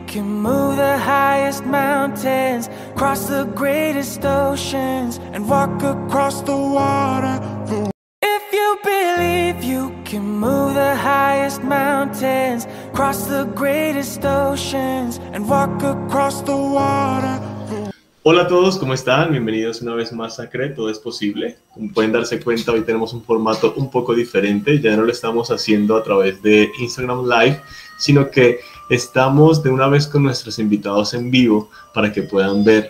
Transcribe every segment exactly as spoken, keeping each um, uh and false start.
can move the highest mountains, cross the greatest oceans, and walk across the water. The if you believe you can move the highest mountains, cross the greatest oceans, and walk across the water. Hola a todos, ¿cómo están? Bienvenidos una vez más a Cree, Todo es Posible. Como pueden darse cuenta, hoy tenemos un formato un poco diferente. Ya no lo estamos haciendo a través de Instagram Live, sino que estamos de una vez con nuestros invitados en vivo para que puedan ver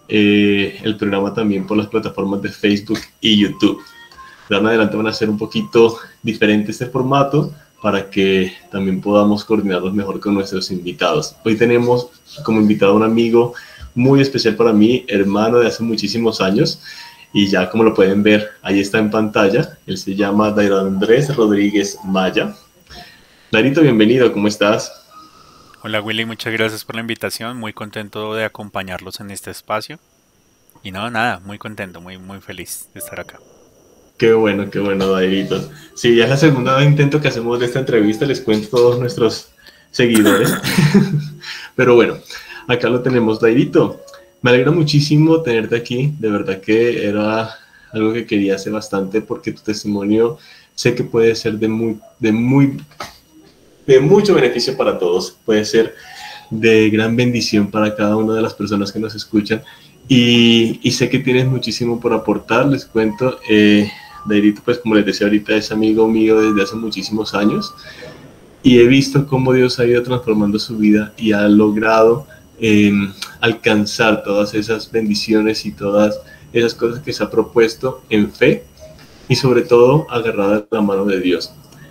eh, el programa también por las plataformas de Facebook y YouTube. De ahora en adelante van a ser un poquito diferente este formato para que también podamos coordinarnos mejor con nuestros invitados. Hoy tenemos como invitado a un amigo muy especial para mí, hermano de hace muchísimos años, y ya como lo pueden ver, ahí está en pantalla. Él se llama Dairo Andrés Rodríguez Maya. Dairito, bienvenido, ¿cómo estás? Hola Willy, muchas gracias por la invitación, muy contento de acompañarlos en este espacio. Y no, nada, muy contento, muy, muy feliz de estar acá. Qué bueno, qué bueno, Dairito. Sí, ya es la segunda intento que hacemos de esta entrevista, les cuento a todos nuestros seguidores. Pero bueno, acá lo tenemos, Dairito. Me alegra muchísimo tenerte aquí. De verdad que era algo que quería hacer bastante porque tu testimonio sé que puede ser de muy, de muy, de mucho beneficio para todos. Puede ser de gran bendición para cada una de las personas que nos escuchan. Y, y sé que tienes muchísimo por aportar. Les cuento, eh, Dairito, pues como les decía ahorita, es amigo mío desde hace muchísimos años. Y he visto cómo Dios ha ido transformando su vida y ha logrado Eh, alcanzar todas esas bendiciones y todas esas cosas que se ha propuesto en fe y sobre todo agarrada a la mano de Dios.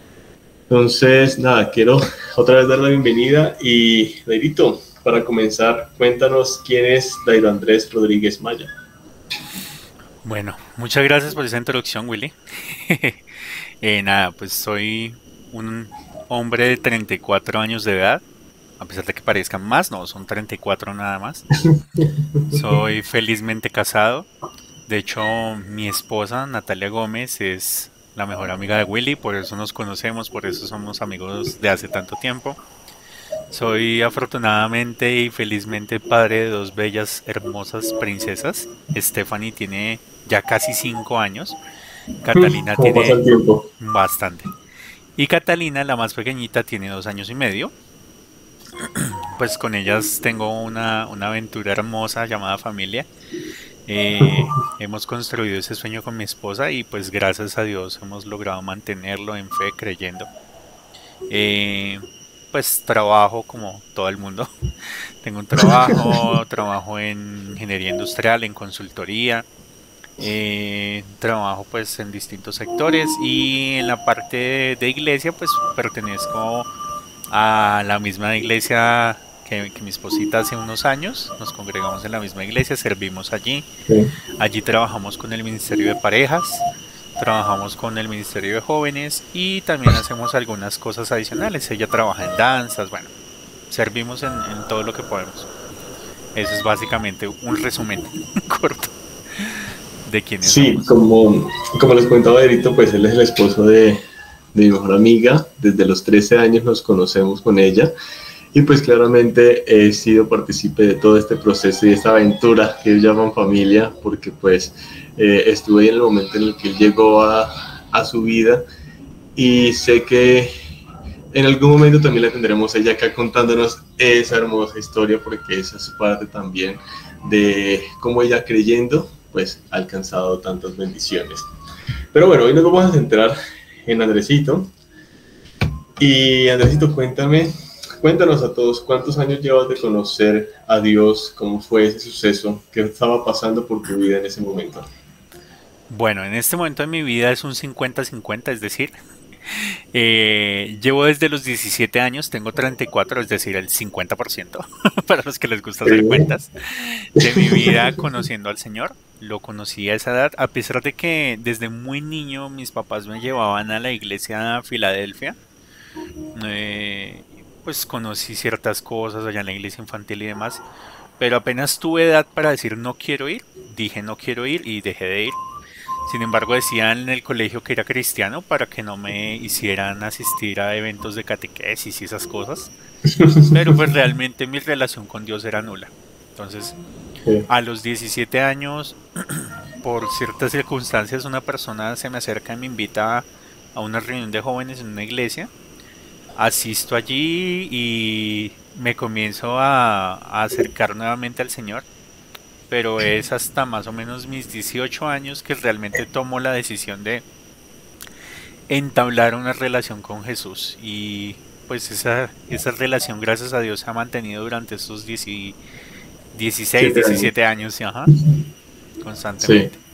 Entonces, nada, quiero otra vez dar la bienvenida y, Dairito, para comenzar, cuéntanos quién es Dairo Andrés Rodríguez Maya. Bueno, muchas gracias por esa introducción, Willy. eh, nada, pues soy un hombre de treinta y cuatro años de edad. A pesar de que parezcan más, no, son treinta y cuatro nada más. Soy felizmente casado. De hecho, mi esposa, Natalia Gómez, es la mejor amiga de Willy, por eso nos conocemos, por eso somos amigos de hace tanto tiempo. Soy afortunadamente y felizmente padre de dos bellas, hermosas princesas. Stephanie tiene ya casi cinco años. Catalina ¿Cómo pasa tiene el tiempo? bastante. Y Catalina, la más pequeñita, tiene dos años y medio. Pues con ellas tengo una, una aventura hermosa llamada familia. Eh, hemos construido ese sueño con mi esposa y pues gracias a Dios hemos logrado mantenerlo en fe, creyendo. Eh, pues trabajo como todo el mundo. Tengo un trabajo, trabajo en ingeniería industrial, en consultoría. Eh, trabajo pues en distintos sectores y en la parte de, de iglesia pues pertenezco a la misma iglesia que, que mi esposita hace unos años. Nos congregamos en la misma iglesia, servimos allí. Sí. Allí trabajamos con el Ministerio de Parejas, trabajamos con el Ministerio de Jóvenes y también hacemos algunas cosas adicionales. Ella trabaja en danzas, bueno, servimos en, en todo lo que podemos. Eso es básicamente un resumen corto de quiénes Sí, somos. como, como les contaba Dairito, pues él es el esposo de, de mi mejor amiga. Desde los trece años nos conocemos con ella. Y pues claramente he sido partícipe de todo este proceso y esta aventura que ellos llaman familia, porque pues eh, estuve ahí en el momento en el que él llegó a, a su vida y sé que en algún momento también la tendremos ella acá contándonos esa hermosa historia, porque esa es parte también de cómo ella creyendo pues ha alcanzado tantas bendiciones. Pero bueno, hoy nos vamos a centrar en Andresito. Y Andresito, cuéntame Cuéntanos a todos, ¿cuántos años llevas de conocer a Dios? ¿Cómo fue ese suceso? ¿Qué estaba pasando por tu vida en ese momento? Bueno, en este momento de mi vida es un cincuenta cincuenta, es decir, eh, llevo desde los diecisiete años, tengo treinta y cuatro, es decir, el cincuenta por ciento, para los que les gusta hacer cuentas, de mi vida conociendo al Señor. Lo conocí a esa edad, a pesar de que desde muy niño mis papás me llevaban a la iglesia a Filadelfia. Eh, pues conocí ciertas cosas allá en la iglesia infantil y demás, pero apenas tuve edad para decir no quiero ir, dije no quiero ir y dejé de ir. Sin embargo, decían en el colegio que era cristiano para que no me hicieran asistir a eventos de catequesis y esas cosas. Pero pues realmente mi relación con Dios era nula. Entonces, Sí. a los diecisiete años, por ciertas circunstancias, una persona se me acerca y me invita a una reunión de jóvenes en una iglesia. Asisto allí y me comienzo a, a acercar nuevamente al Señor, pero es hasta más o menos mis dieciocho años que realmente tomo la decisión de entablar una relación con Jesús. Y pues esa, esa relación, gracias a Dios, se ha mantenido durante estos diez, dieciséis, Siete años. diecisiete años, ajá, Sí. constantemente.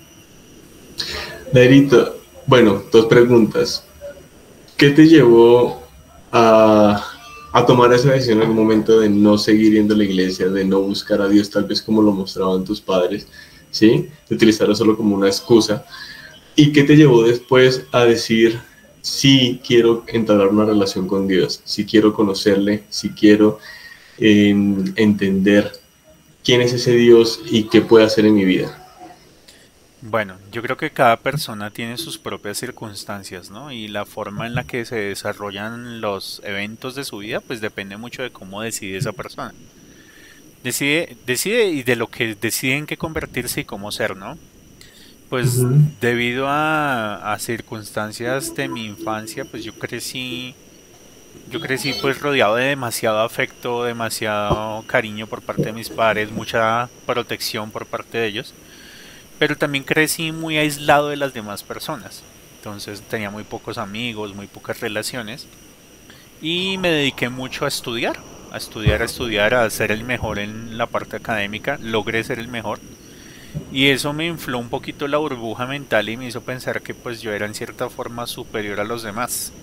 Dairito, bueno, dos preguntas. ¿Qué te llevó a, a tomar esa decisión en el momento de no seguir yendo a la iglesia, de no buscar a Dios tal vez como lo mostraban tus padres, ¿sí? De utilizarlo solo como una excusa. ¿Y qué te llevó después a decir, sí quiero entablar una relación con Dios, sí quiero conocerle, sí quiero eh, entender quién es ese Dios y qué puede hacer en mi vida? Bueno, yo creo que cada persona tiene sus propias circunstancias, ¿no? Y la forma en la que se desarrollan los eventos de su vida, pues depende mucho de cómo decide esa persona. Decide, decide y de lo que deciden que convertirse y cómo ser, ¿no? Pues Ujú. debido a, a circunstancias de mi infancia, pues yo crecí, yo crecí pues rodeado de demasiado afecto, demasiado cariño por parte de mis padres, mucha protección por parte de ellos, pero también crecí muy aislado de las demás personas. Entonces tenía muy pocos amigos, muy pocas relaciones y me dediqué mucho a estudiar, a estudiar, a estudiar, a ser el mejor en la parte académica. Logré ser el mejor y eso me infló un poquito la burbuja mental y me hizo pensar que pues yo era en cierta forma superior a los demás.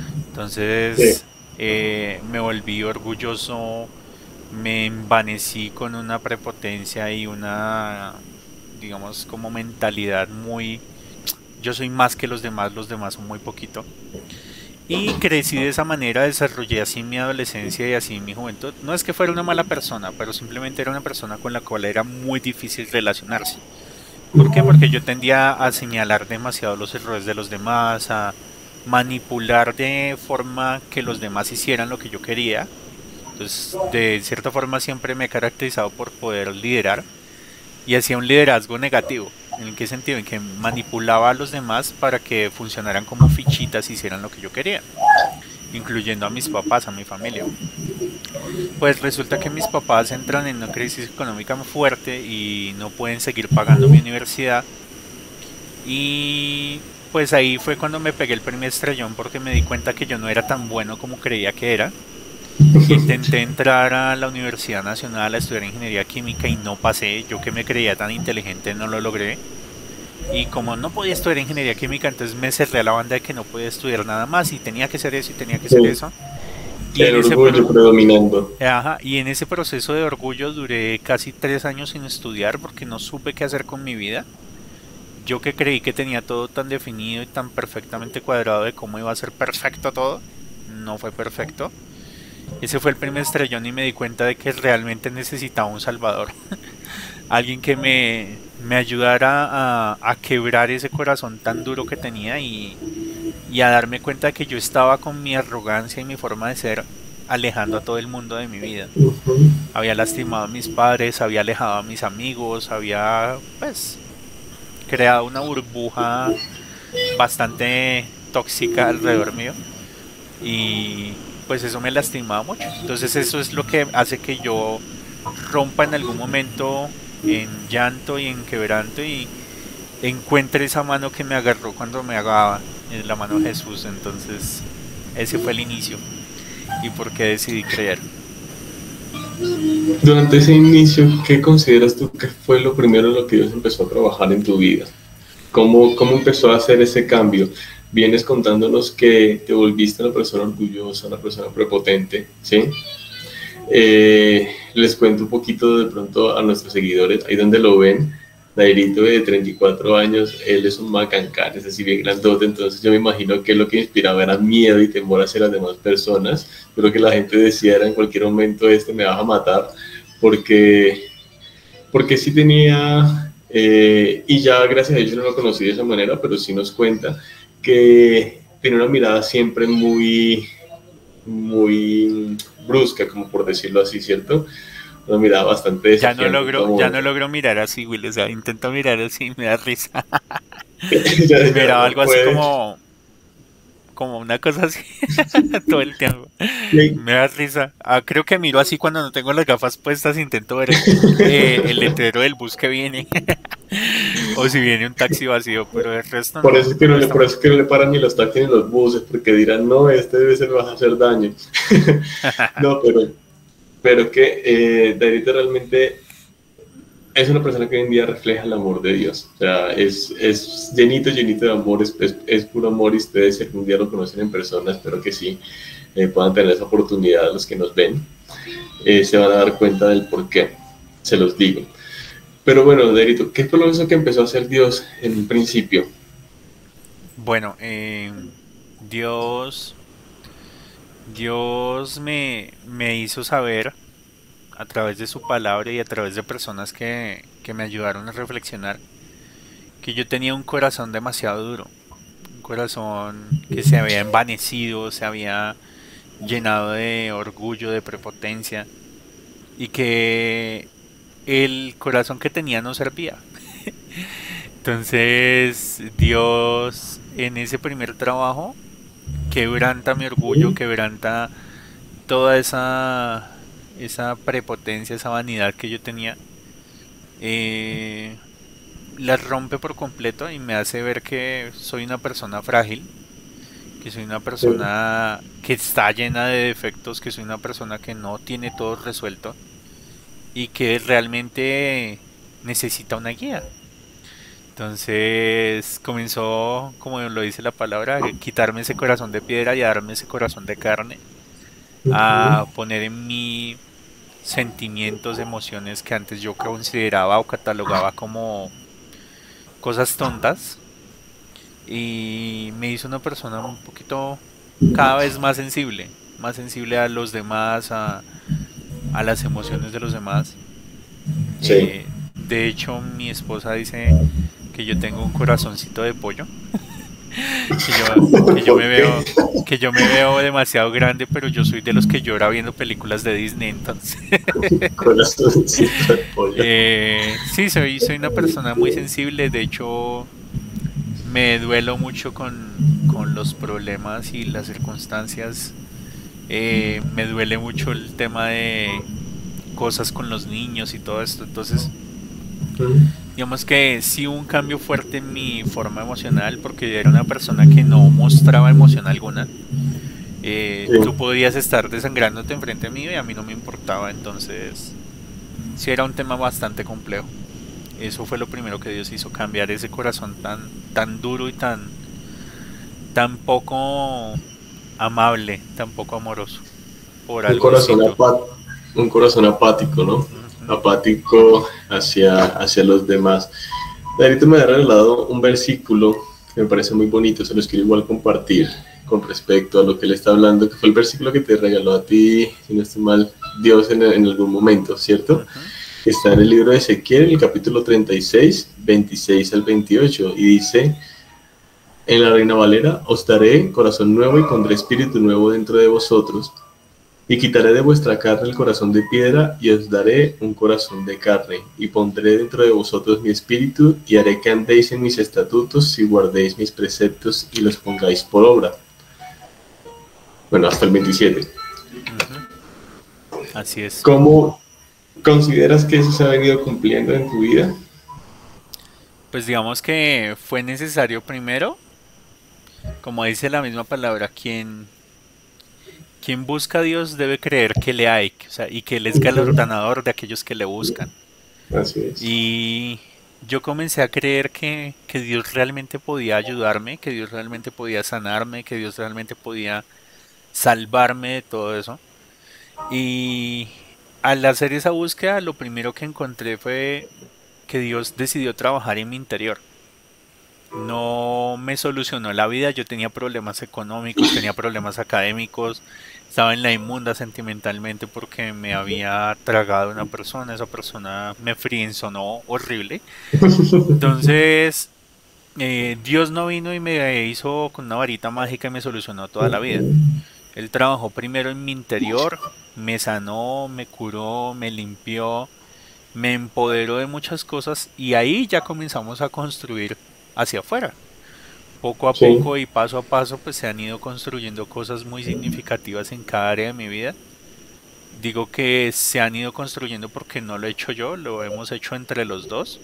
Sí. Entonces eh, me volví orgulloso, me envanecí con una prepotencia y una, digamos, como mentalidad muy, yo soy más que los demás, los demás son muy poquito. Y crecí de esa manera, desarrollé así mi adolescencia y así mi juventud. No es que fuera una mala persona, pero simplemente era una persona con la cual era muy difícil relacionarse. ¿Por qué? Porque yo tendía a señalar demasiado los errores de los demás, a manipular de forma que los demás hicieran lo que yo quería. Entonces, de cierta forma siempre me he caracterizado por poder liderar y hacía un liderazgo negativo. ¿En qué sentido? En que manipulaba a los demás para que funcionaran como fichitas y hicieran lo que yo quería, incluyendo a mis papás, a mi familia. Pues resulta que mis papás entran en una crisis económica muy fuerte y no pueden seguir pagando mi universidad. Y pues ahí fue cuando me pegué el primer estrellón porque me di cuenta que yo no era tan bueno como creía que era. Intenté entrar a la Universidad Nacional a estudiar Ingeniería Química y no pasé. Yo que me creía tan inteligente no lo logré. Y como no podía estudiar Ingeniería Química, entonces me cerré a la banda de que no podía estudiar nada más y tenía que ser eso y tenía que ser Sí. eso. Y El en ese, orgullo pro- predominando. Ajá, y en ese proceso de orgullo duré casi tres años sin estudiar porque no supe qué hacer con mi vida. Yo que creí que tenía todo tan definido y tan perfectamente cuadrado de cómo iba a ser perfecto todo, no fue perfecto. Ese fue el primer estrellón y me di cuenta de que realmente necesitaba un salvador. Alguien que me, me ayudara a, a quebrar ese corazón tan duro que tenía y, y a darme cuenta de que yo estaba con mi arrogancia y mi forma de ser alejando a todo el mundo de mi vida. Ujú. Había lastimado a mis padres, había alejado a mis amigos, había pues creado una burbuja bastante tóxica alrededor mío y pues eso me lastimaba mucho. Entonces eso es lo que hace que yo rompa en algún momento en llanto y en quebranto y encuentre esa mano que me agarró cuando me agarraba en la mano de Jesús. Entonces ese fue el inicio y por qué decidí creer. Durante ese inicio, ¿qué consideras tú que fue lo primero en lo que Dios empezó a trabajar en tu vida? ¿Cómo, cómo empezó a hacer ese cambio? Vienes contándonos que te volviste una persona orgullosa, una persona prepotente, ¿sí? Eh, les cuento un poquito de pronto a nuestros seguidores, ahí donde lo ven, Dairito de treinta y cuatro años, él es un macancán, es así bien grandote, entonces yo me imagino que lo que inspiraba era miedo y temor hacia las demás personas. Creo que la gente decía era en cualquier momento este me vas a matar, porque, porque sí tenía Eh, y ya gracias a Dios yo no lo conocí de esa manera, pero sí nos cuenta que tiene una mirada siempre muy, muy brusca, como por decirlo así, ¿cierto? Una mirada bastante Ya no desafiante. logro, ya Como, no logro mirar así, Will. O sea, intento mirar así y me da risa. ya, Y ya miraba no algo así puede. como, como una cosa así todo el tiempo. Y, Me da risa. Ah, creo que miro así cuando no tengo las gafas puestas, intento ver eh, el letrero del bus que viene. O si viene un taxi vacío, pero el resto por no, eso es me que no le, cuesta por eso mucho. es que no le paran ni los taxis ni los buses, porque dirán, no, este debe ser, va a hacer daño. No, pero, pero que eh, David realmente es una persona que hoy en día refleja el amor de Dios. O sea, es, es llenito, llenito de amor, es, es, es puro amor y ustedes si algún día lo conocen en persona, espero que sí, eh, puedan tener esa oportunidad los que nos ven, eh, se van a dar cuenta del por qué, se los digo. Pero bueno, Derito, ¿qué fue lo eso que empezó a hacer Dios en un principio? Bueno, eh, Dios, Dios me, me hizo saber a través de su palabra y a través de personas que, que me ayudaron a reflexionar que yo tenía un corazón demasiado duro, un corazón que se había envanecido, se había llenado de orgullo, de prepotencia y que el corazón que tenía no servía. Entonces Dios en ese primer trabajo quebranta mi orgullo, quebranta toda esa, esa prepotencia, esa vanidad que yo tenía, eh, la rompe por completo y me hace ver que soy una persona frágil, que soy una Sí. persona que está llena de defectos, que soy una persona que no tiene todo resuelto y que realmente necesita una guía. Entonces comenzó, como lo dice la palabra, a quitarme ese corazón de piedra y a darme ese corazón de carne, Ujú. a poner en mí sentimientos, emociones que antes yo consideraba o catalogaba como cosas tontas y me hizo una persona un poquito cada vez más sensible, más sensible a los demás, a, a las emociones de los demás. Sí. Eh, de hecho, mi esposa dice que yo tengo un corazoncito de pollo, que yo, que yo me ¿Por qué? veo, que yo me veo demasiado grande, pero yo soy de los que llora viendo películas de Disney, entonces Corazoncito de pollo. eh, sí, soy, soy una persona muy sensible, de hecho me duelo mucho con, con los problemas y las circunstancias. Eh, me duele mucho el tema de cosas con los niños y todo esto. Entonces, Ujú. digamos que sí hubo un cambio fuerte en mi forma emocional porque era una persona que no mostraba emoción alguna. Eh, tú Sí. podías estar desangrándote enfrente de mí y a mí no me importaba. Entonces, sí era un tema bastante complejo. Eso fue lo primero que Dios hizo, cambiar ese corazón tan, tan duro y tan, tan poco amable, tan poco amoroso, por Un algo corazón distinto. apá- un corazón apático, ¿no? Ujú. Apático hacia, hacia los demás. David me ha regalado un versículo que me parece muy bonito, se los quiero igual compartir con respecto a lo que él está hablando, que fue el versículo que te regaló a ti, si no estoy mal, Dios en, en algún momento, ¿cierto? Ujú. Está en el libro de Ezequiel, en el capítulo treinta y seis, veintiséis al veintiocho, y dice, en la Reina Valera, os daré corazón nuevo y pondré espíritu nuevo dentro de vosotros, y quitaré de vuestra carne el corazón de piedra, y os daré un corazón de carne, y pondré dentro de vosotros mi espíritu, y haré que andéis en mis estatutos, y guardéis mis preceptos, y los pongáis por obra. Bueno, hasta el veintisiete. Ujú. Así es. ¿Cómo consideras que eso se ha venido cumpliendo en tu vida? Pues digamos que fue necesario primero, como dice la misma palabra, quien, quien busca a Dios debe creer que le hay, o sea, y que Él es Ujú. galardonador de aquellos que le buscan. Así es. Y yo comencé a creer que, que Dios realmente podía ayudarme, que Dios realmente podía sanarme, que Dios realmente podía salvarme de todo eso. Y al hacer esa búsqueda, lo primero que encontré fue que Dios decidió trabajar en mi interior. no me solucionó la vida. Yo tenía problemas económicos, tenía problemas académicos, estaba en la inmunda sentimentalmente porque me había tragado una persona, esa persona me frienzonó horrible. Entonces, eh, Dios no vino y me hizo con una varita mágica y me solucionó toda la vida. Él trabajó primero en mi interior, me sanó, me curó, me limpió, me empoderó de muchas cosas y ahí ya comenzamos a construir hacia afuera. Poco a Sí. poco y paso a paso pues se han ido construyendo cosas muy significativas en cada área de mi vida. Digo que se han ido construyendo porque no lo he hecho yo, lo hemos hecho entre los dos.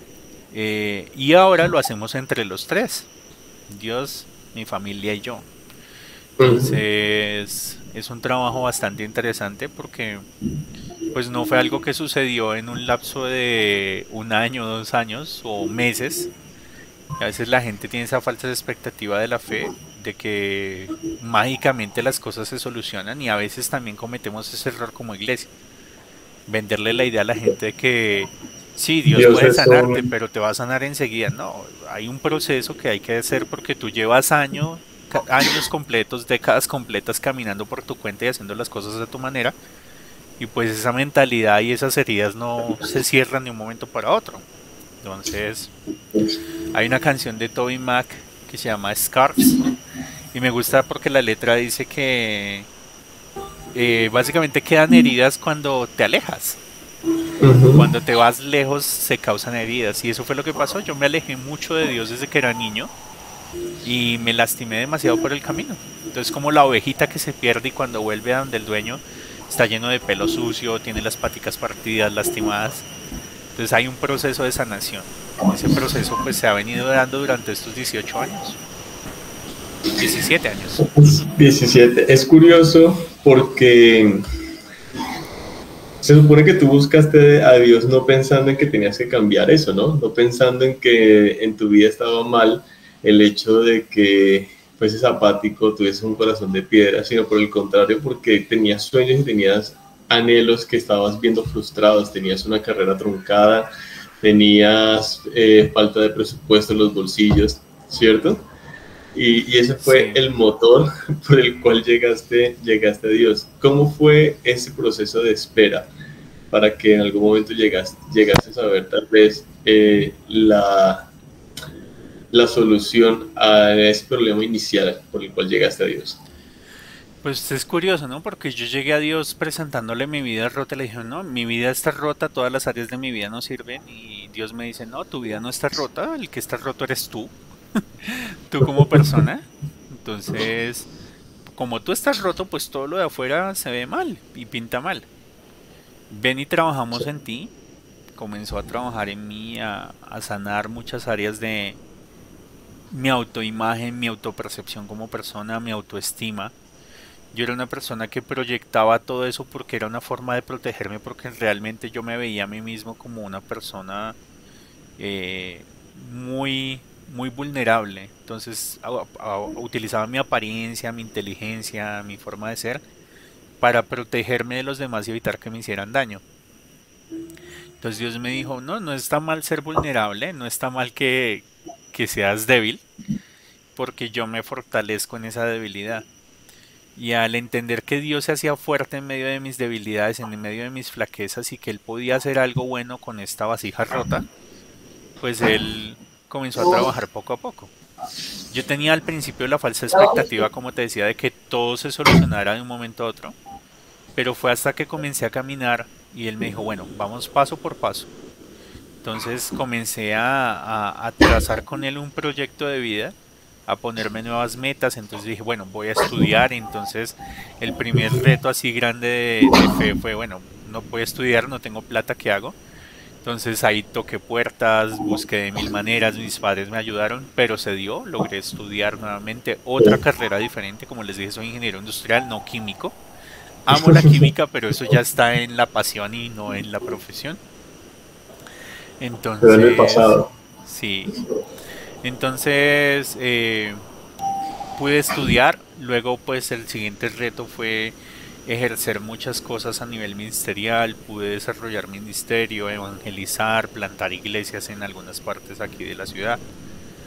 Eh, y ahora lo hacemos entre los tres, Dios, mi familia y yo. Ujú. Entonces es un trabajo bastante interesante porque pues no fue algo que sucedió en un lapso de un año, dos años o meses. A veces la gente tiene esa falsa expectativa de la fe, de que mágicamente las cosas se solucionan y a veces también cometemos ese error como iglesia. Venderle la idea a la gente de que sí, Dios Dios puede es sanarte, un... pero te va a sanar enseguida. No, hay un proceso que hay que hacer porque tú llevas años, años completos, décadas completas caminando por tu cuenta y haciendo las cosas de tu manera. Y pues esa mentalidad y esas heridas no se cierran de un momento para otro. Entonces, hay una canción de Toby Mac que se llama Scars. Y me gusta porque la letra dice que eh, básicamente quedan heridas cuando te alejas. Ujú. Cuando te vas lejos se causan heridas. Y eso fue lo que pasó. Yo me alejé mucho de Dios desde que era niño. Y me lastimé demasiado por el camino. Entonces como la ovejita que se pierde y cuando vuelve a donde el dueño está lleno de pelo sucio, tiene las paticas partidas, lastimadas. Entonces hay un proceso de sanación. Ese proceso pues se ha venido dando durante estos dieciocho años. diecisiete años. diecisiete. Es curioso porque se supone que tú buscaste a Dios no pensando en que tenías que cambiar eso, ¿no? No pensando en que en tu vida estaba mal el hecho de que fueses apático, tuvieses un corazón de piedra, sino por el contrario, porque tenías sueños y tenías anhelos que estabas viendo frustrados, tenías una carrera truncada, tenías eh, falta de presupuesto en los bolsillos, ¿cierto? Y, y ese fue Sí. el motor por el cual llegaste, llegaste a Dios. ¿Cómo fue ese proceso de espera para que en algún momento llegaste, llegases a ver tal vez eh, la, la solución a ese problema inicial por el cual llegaste a Dios? Pues es curioso, ¿no? Porque yo llegué a Dios presentándole mi vida rota. Le dije, no, mi vida está rota, todas las áreas de mi vida no sirven. Y Dios me dice, no, tu vida no está rota, el que está roto eres tú, tú como persona. Entonces, como tú estás roto, pues todo lo de afuera se ve mal y pinta mal. Ven y trabajamos en ti. Comenzó a trabajar en mí, a, a sanar muchas áreas de mi autoimagen, mi autopercepción como persona, mi autoestima. Yo era una persona que proyectaba todo eso porque era una forma de protegerme, porque realmente yo me veía a mí mismo como una persona eh, muy, muy vulnerable. Entonces a- a- utilizaba mi apariencia, mi inteligencia, mi forma de ser para protegerme de los demás y evitar que me hicieran daño. Entonces Dios me dijo, no, no está mal ser vulnerable, no está mal que, que seas débil, porque yo me fortalezco en esa debilidad. Y al entender que Dios se hacía fuerte en medio de mis debilidades, en medio de mis flaquezas y que Él podía hacer algo bueno con esta vasija rota, pues Él comenzó a trabajar poco a poco. Yo tenía al principio la falsa expectativa, como te decía, de que todo se solucionara de un momento a otro, pero fue hasta que comencé a caminar y Él me dijo, bueno, vamos paso por paso. Entonces comencé a, a, a trazar con Él un proyecto de vida, a ponerme nuevas metas. Entonces dije, bueno, voy a estudiar. Entonces el primer reto así grande de, de fe fue, bueno, no voy a estudiar, no tengo plata, ¿qué hago? Entonces ahí toqué puertas, busqué de mil maneras, mis padres me ayudaron, pero se dio, logré estudiar nuevamente otra carrera diferente. Como les dije, soy ingeniero industrial, no químico. Amo la química, pero eso ya está en la pasión y no en la profesión. Pero en el Entonces, pasado. sí. Entonces, eh, pude estudiar. Luego, pues el siguiente reto fue ejercer muchas cosas a nivel ministerial. Pude desarrollar ministerio, evangelizar, plantar iglesias en algunas partes aquí de la ciudad.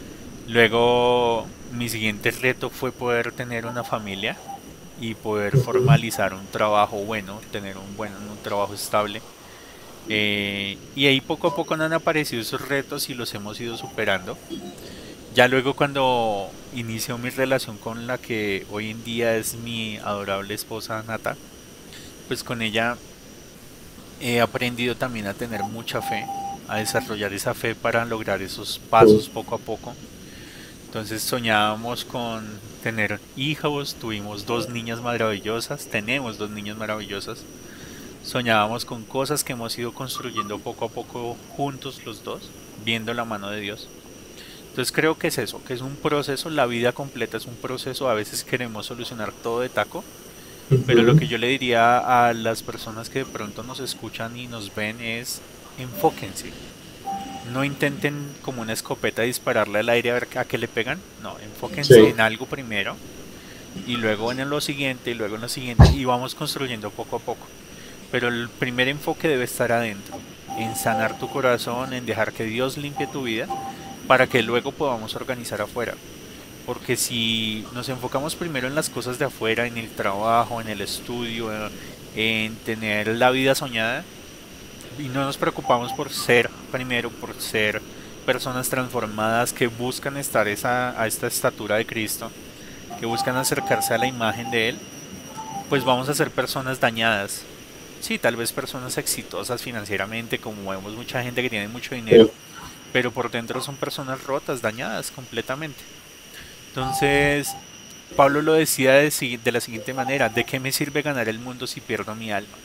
Luego, mi siguiente reto fue poder tener una familia y poder formalizar un trabajo bueno, tener un buen un trabajo estable. Eh, y ahí poco a poco han aparecido esos retos y los hemos ido superando. Ya luego cuando inició mi relación con la que hoy en día es mi adorable esposa Nata, pues con ella he aprendido también a tener mucha fe, a desarrollar esa fe para lograr esos pasos poco a poco. Entonces soñábamos con tener hijos, tuvimos dos niñas maravillosas, tenemos dos niñas maravillosas. Soñábamos con cosas que hemos ido construyendo poco a poco juntos los dos, viendo la mano de Dios. Entonces creo que es eso, que es un proceso, la vida completa es un proceso, a veces queremos solucionar todo de taco, pero lo que yo le diría a las personas que de pronto nos escuchan y nos ven es enfóquense. No intenten como una escopeta dispararle al aire a ver a qué le pegan. No, enfóquense Sí. en algo primero y luego en lo siguiente y luego en lo siguiente y vamos construyendo poco a poco. Pero el primer enfoque debe estar adentro, en sanar tu corazón, en dejar que Dios limpie tu vida para que luego podamos organizar afuera. Porque si nos enfocamos primero en las cosas de afuera, en el trabajo, en el estudio, en tener la vida soñada, y no nos preocupamos por ser, primero, por ser personas transformadas que buscan estar esa, a esta estatura de Cristo, que buscan acercarse a la imagen de Él, pues vamos a ser personas dañadas. Sí, tal vez personas exitosas financieramente, como vemos mucha gente que tiene mucho dinero, pero por dentro son personas rotas, dañadas completamente. Entonces, Pablo lo decía de, de la siguiente manera: ¿de qué me sirve ganar el mundo si pierdo mi alma?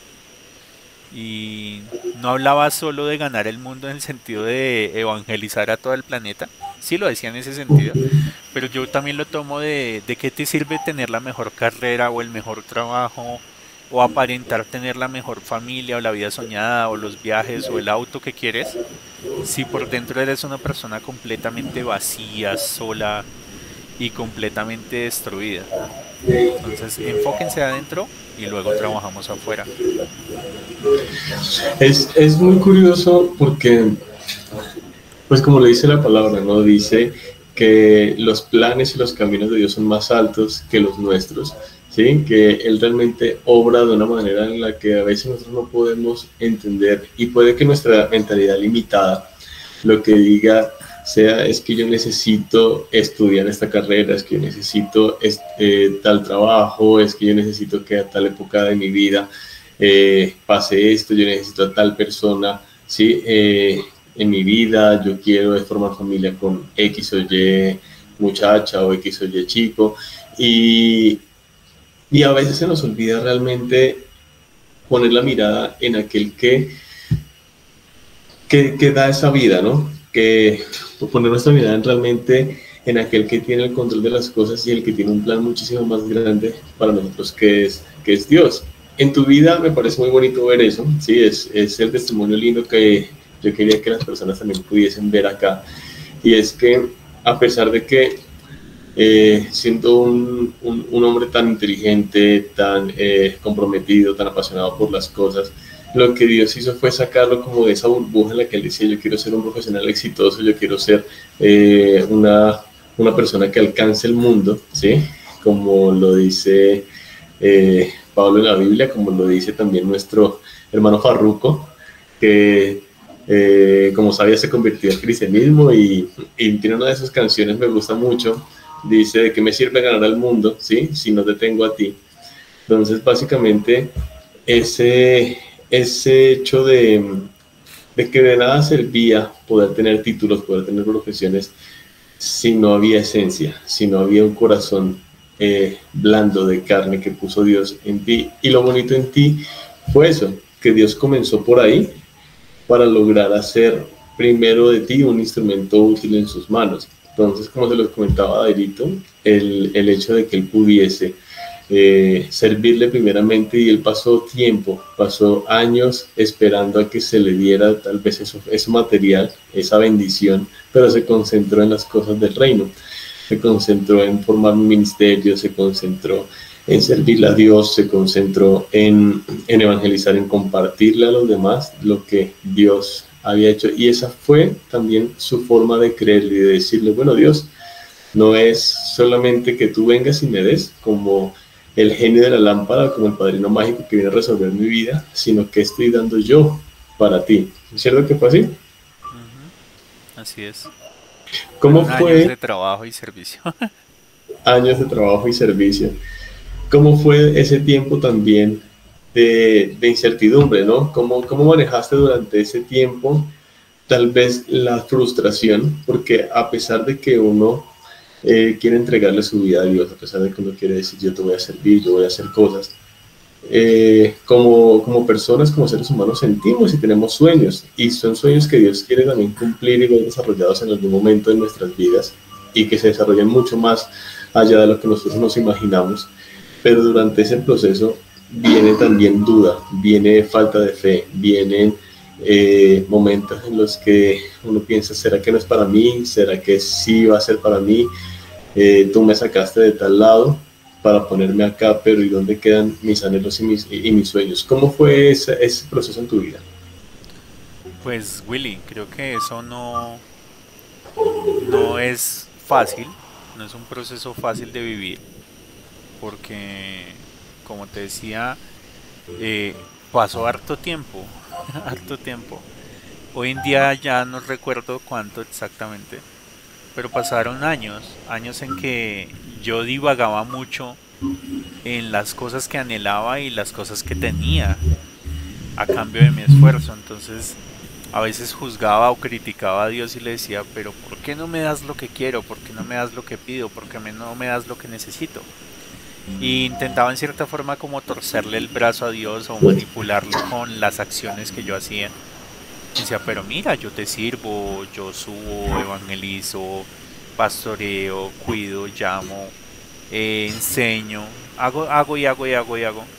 Y no hablaba solo de ganar el mundo en el sentido de evangelizar a todo el planeta, sí lo decía en ese sentido, pero yo también lo tomo de, de qué te sirve tener la mejor carrera o el mejor trabajo o aparentar tener la mejor familia o la vida soñada o los viajes o el auto que quieres, si por dentro eres una persona completamente vacía, sola y completamente destruida. Entonces enfóquense adentro y luego trabajamos afuera. Es, es muy curioso porque, pues como le dice la palabra, ¿no? Dice que los planes y los caminos de Dios son más altos que los nuestros, ¿sí? Que Él realmente obra de una manera en la que a veces nosotros no podemos entender, y puede que nuestra mentalidad limitada lo que diga sea es que yo necesito estudiar esta carrera, es que yo necesito este, tal trabajo, es que yo necesito que a tal época de mi vida eh, pase esto, yo necesito a tal persona, ¿sí? Eh, en mi vida yo quiero formar familia con X o Y muchacha o X o Y chico, y, y a veces se nos olvida realmente poner la mirada en aquel que, que, que da esa vida, ¿no? Que poner nuestra mirada realmente en aquel que tiene el control de las cosas y el que tiene un plan muchísimo más grande para nosotros, que es, que es Dios. En tu vida me parece muy bonito ver eso, ¿sí? Es, es el testimonio lindo que yo quería que las personas también pudiesen ver acá, y es que a pesar de que eh, siendo un, un, un hombre tan inteligente, tan eh, comprometido, tan apasionado por las cosas, lo que Dios hizo fue sacarlo como de esa burbuja en la que él decía: yo quiero ser un profesional exitoso, yo quiero ser eh, una, una persona que alcance el mundo, ¿sí? Como lo dice eh, Pablo en la Biblia, como lo dice también nuestro hermano Farruko, que eh, como sabía se convirtió al cristianismo, y, y tiene una de esas canciones, me gusta mucho, dice: ¿de qué me sirve ganar al mundo, ¿sí? Si no te tengo a ti? Entonces básicamente ese... ese hecho de, de que de nada servía poder tener títulos, poder tener profesiones, si no había esencia, si no había un corazón eh, blando de carne que puso Dios en ti. Y lo bonito en ti fue eso, que Dios comenzó por ahí para lograr hacer primero de ti un instrumento útil en sus manos. Entonces, como se los comentaba Dairito, el, el hecho de que él pudiese Eh, servirle primeramente, y él pasó tiempo, pasó años esperando a que se le diera tal vez eso, ese material, esa bendición, pero se concentró en las cosas del reino, se concentró en formar un ministerio, se concentró en servirle a Dios, se concentró en, en evangelizar, en compartirle a los demás lo que Dios había hecho, y esa fue también su forma de creer y de decirle: bueno, Dios, No es solamente que tú vengas y me des como el genio de la lámpara, como el padrino mágico que viene a resolver mi vida, sino que estoy dando yo para ti. ¿Es cierto que fue así? Uh-huh. Así es. ¿Cómo Fueron fue? Años de trabajo y servicio. Años de trabajo y servicio. ¿Cómo fue ese tiempo también de, de incertidumbre, ¿no? ¿Cómo, ¿Cómo manejaste durante ese tiempo tal vez la frustración? Porque a pesar de que uno eh, quiere entregarle su vida a Dios, a pesar de que uno quiere decir yo te voy a servir, yo voy a hacer cosas, eh, como, como personas, como seres humanos sentimos y tenemos sueños, y son sueños que Dios quiere también cumplir y ver desarrollados en algún momento de nuestras vidas y que se desarrollen mucho más allá de lo que nosotros nos imaginamos. Pero durante ese proceso viene también duda, viene falta de fe, vienen eh, momentos en los que uno piensa, ¿será que no es para mí? ¿Será que sí va a ser para mí? Eh, tú me sacaste de tal lado para ponerme acá, pero ¿y dónde quedan mis anhelos y mis, y, y mis sueños? ¿Cómo fue ese, ese proceso en tu vida? Pues Willy, creo que eso no, no es fácil, no es un proceso fácil de vivir, porque como te decía, eh, pasó harto tiempo, harto tiempo. Hoy en día ya no recuerdo cuánto exactamente, pero pasaron años, años en que yo divagaba mucho en las cosas que anhelaba y las cosas que tenía a cambio de mi esfuerzo. Entonces a veces juzgaba o criticaba a Dios y le decía, pero ¿por qué no me das lo que quiero? ¿Por qué no me das lo que pido? ¿Por qué no me das lo que necesito? Y intentaba en cierta forma como torcerle el brazo a Dios o manipularlo con las acciones que yo hacía. Y decía, pero mira, yo te sirvo, yo subo, evangelizo, pastoreo, cuido, llamo, eh, enseño, hago, hago y hago y hago y hago.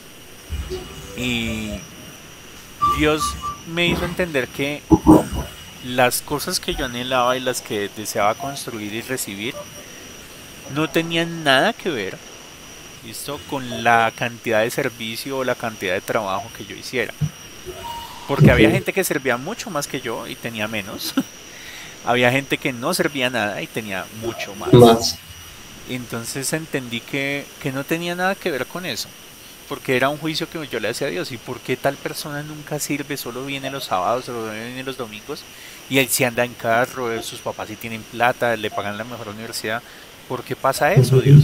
Y Dios me hizo entender que las cosas que yo anhelaba y las que deseaba construir y recibir no tenían nada que ver, ¿listo?, con la cantidad de servicio o la cantidad de trabajo que yo hiciera. Porque había gente que servía mucho más que yo y tenía menos. Había gente que no servía nada y tenía mucho más. Más. Entonces entendí que, que no tenía nada que ver con eso. Porque era un juicio que yo le hacía a Dios. ¿Y por qué tal persona nunca sirve? Solo viene los sábados, solo viene los domingos. Y él sí anda en carro, sus papás sí tienen plata, le pagan la mejor universidad. ¿Por qué pasa eso, Dios?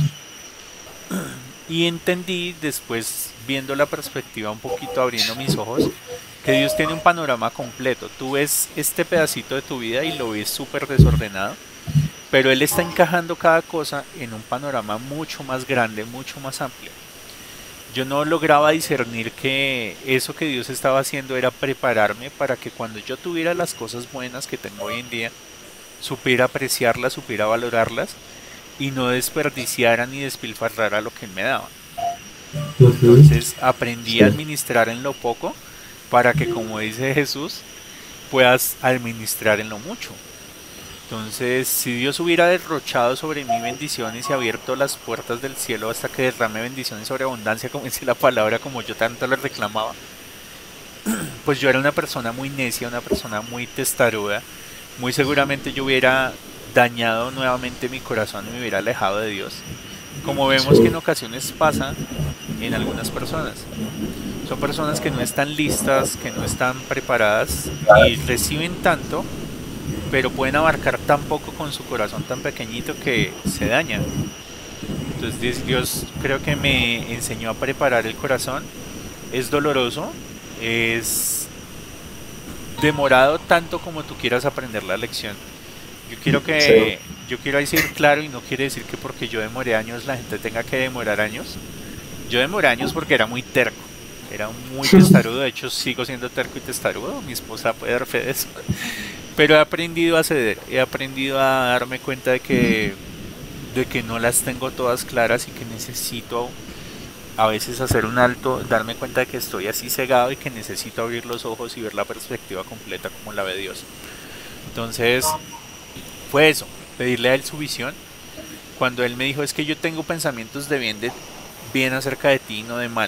Y entendí después, viendo la perspectiva un poquito, abriendo mis ojos, que Dios tiene un panorama completo. Tú ves este pedacito de tu vida y lo ves súper desordenado, pero Él está encajando cada cosa en un panorama mucho más grande, mucho más amplio. Yo no lograba discernir que eso que Dios estaba haciendo era prepararme para que cuando yo tuviera las cosas buenas que tengo hoy en día, supiera apreciarlas, supiera valorarlas y no desperdiciara ni despilfarrara lo que Él me daba. Entonces aprendí a administrar en lo poco para que, como dice Jesús, puedas administrar en lo mucho. Entonces, si Dios hubiera derrochado sobre mí bendiciones y abierto las puertas del cielo hasta que derrame bendiciones sobre abundancia, como dice la palabra, como yo tanto le reclamaba, pues yo era una persona muy necia, una persona muy testaruda. Muy seguramente yo hubiera dañado nuevamente mi corazón y me hubiera alejado de Dios, como vemos que en ocasiones pasa en algunas personas. Son personas que no están listas, que no están preparadas y reciben tanto, pero pueden abarcar tan poco con su corazón tan pequeñito que se dañan. Entonces Dios creo que me enseñó a preparar el corazón. Es doloroso, es demorado tanto como tú quieras aprender la lección. Yo quiero que sí. Yo quiero decir claro, y no quiere decir que porque yo demoré años la gente tenga que demorar años. Yo demoré años porque era muy terco, era muy testarudo. De hecho sigo siendo terco y testarudo, mi esposa puede dar fe de eso. Pero he aprendido a ceder, he aprendido a darme cuenta de que de que no las tengo todas claras y que necesito a veces hacer un alto, darme cuenta de que estoy así cegado y que necesito abrir los ojos y ver la perspectiva completa como la ve Dios. Entonces fue eso, pedirle a Él su visión. Cuando Él me dijo, es que yo tengo pensamientos de bien, de bien acerca de ti, no de mal,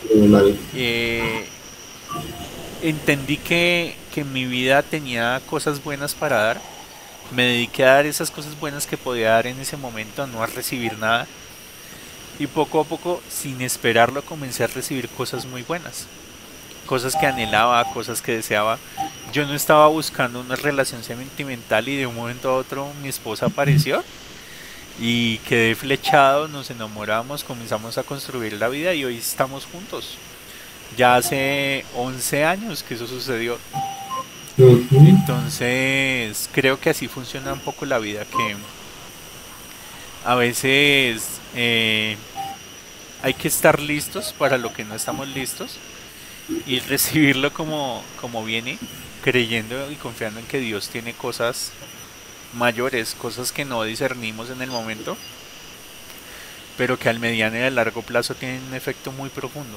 eh, entendí que, que mi vida tenía cosas buenas para dar Me dediqué a dar esas cosas buenas que podía dar en ese momento, a no a recibir nada. Y poco a poco, sin esperarlo, comencé a recibir cosas muy buenas. Cosas que anhelaba, cosas que deseaba. Yo no estaba buscando una relación sentimental y de un momento a otro mi esposa apareció. Y quedé flechado, nos enamoramos, comenzamos a construir la vida y hoy estamos juntos. Ya hace once años que eso sucedió. Ujú. Entonces, creo que así funciona un poco la vida, que a veces eh, hay que estar listos para lo que no estamos listos y recibirlo como, como viene, creyendo y confiando en que Dios tiene cosas mayores, cosas que no discernimos en el momento, pero que al mediano y a largo plazo tienen un efecto muy profundo.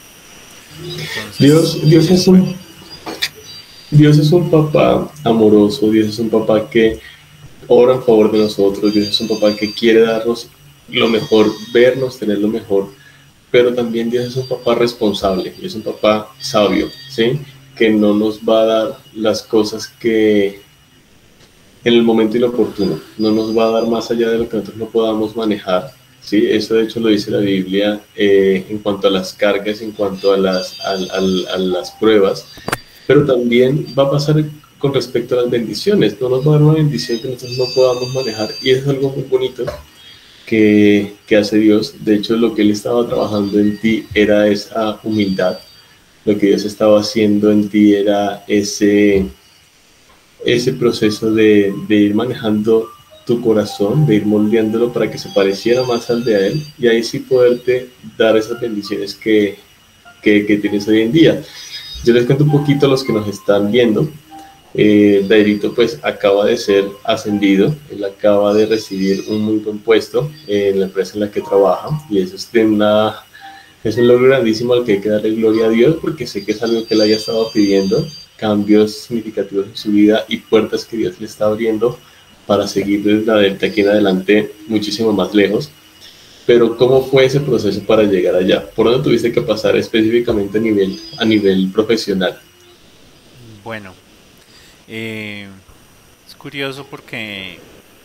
Entonces, Dios, Dios eso es fue. un, Dios es un papá amoroso, Dios es un papá que obra en favor de nosotros, Dios es un papá que quiere darnos lo mejor, vernos, tener lo mejor, pero también Dios es un papá responsable, es un papá sabio, ¿sí? Que no nos va a dar las cosas que en el momento inoportuno, no nos va a dar más allá de lo que nosotros no podamos manejar, ¿sí? Eso de hecho lo dice la Biblia eh, en cuanto a las cargas, en cuanto a las, a, a, a las pruebas, pero también va a pasar con respecto a las bendiciones, no nos va a dar una bendición que nosotros no podamos manejar y eso es algo muy bonito que, que hace Dios. De hecho, lo que Él estaba trabajando en ti era esa humildad, lo que Dios estaba haciendo en ti era ese, ese proceso de, de ir manejando tu corazón, de ir moldeándolo para que se pareciera más al de Él y ahí sí poderte dar esas bendiciones que, que, que tienes hoy en día. Yo les cuento un poquito a los que nos están viendo. Eh, Dairito pues acaba de ser ascendido, él acaba de recibir un muy buen puesto en la empresa en la que trabaja y eso es, de una, es un logro grandísimo al que hay que darle gloria a Dios porque sé que es algo que él haya estado pidiendo, cambios significativos en su vida y puertas que Dios le está abriendo para seguir desde la de aquí en adelante muchísimo más lejos. Pero ¿cómo fue ese proceso para llegar allá? ¿Por dónde tuviste que pasar específicamente a nivel, a nivel profesional? Bueno, eh, es curioso porque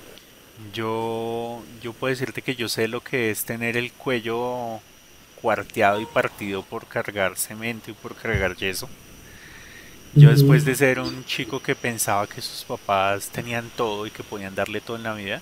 yo, yo puedo decirte que yo sé lo que es tener el cuello cuarteado y partido por cargar cemento y por cargar yeso. Yo Ujú. después de ser un chico que pensaba que sus papás tenían todo y que podían darle todo en la vida,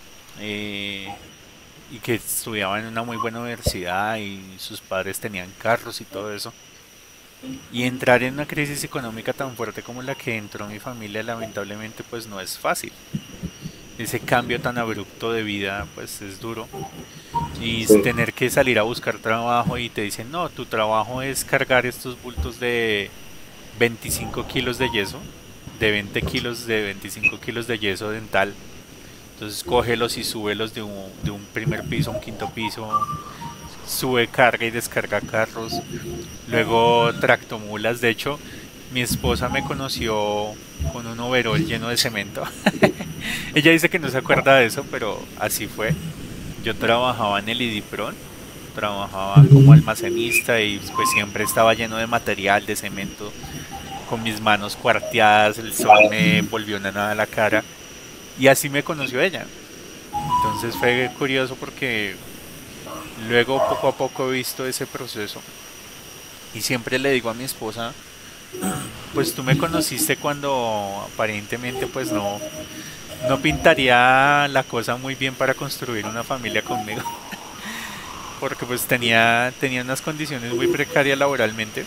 eh, y que estudiaban en una muy buena universidad y sus padres tenían carros y todo eso, y entrar en una crisis económica tan fuerte como la que entró mi familia, lamentablemente pues no es fácil. Ese cambio tan abrupto de vida pues es duro. Y Sí. tener que salir a buscar trabajo y te dicen, no, tu trabajo es cargar estos bultos de veinticinco kilos de yeso, de veinte kilos, de veinticinco kilos de yeso dental. Entonces cógelos y súbelos de un, de un primer piso a un quinto piso, sube, carga y descarga carros, luego tractomulas. De hecho, mi esposa me conoció con un overol lleno de cemento. Ella dice que no se acuerda de eso, pero así fue. Yo trabajaba en el IDIPRON, trabajaba como Ujú. almacenista y pues siempre estaba lleno de material, de cemento, con mis manos cuarteadas, el sol me volvió una nada a la cara y así me conoció ella. Entonces fue curioso porque luego poco a poco he visto ese proceso y siempre le digo a mi esposa, pues tú me conociste cuando aparentemente pues no, no pintaría la cosa muy bien para construir una familia conmigo, porque pues tenía, tenía unas condiciones muy precarias laboralmente,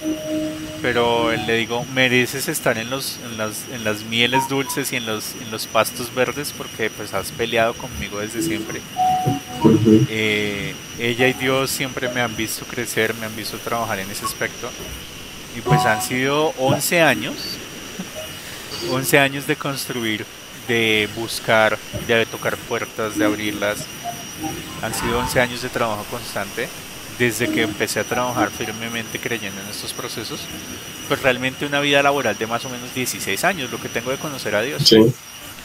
pero le digo, mereces estar en, los, en, las, en las mieles dulces y en los, en los pastos verdes porque pues has peleado conmigo desde siempre. Ujú. Eh, ella y Dios siempre me han visto crecer, me han visto trabajar en ese aspecto. Y pues han sido once años, once años de construir, de buscar, de tocar puertas, de abrirlas. Han sido once años de trabajo constante desde que empecé a trabajar firmemente creyendo en estos procesos. Pues realmente una vida laboral de más o menos dieciséis años, lo que tengo de conocer a Dios. Sí.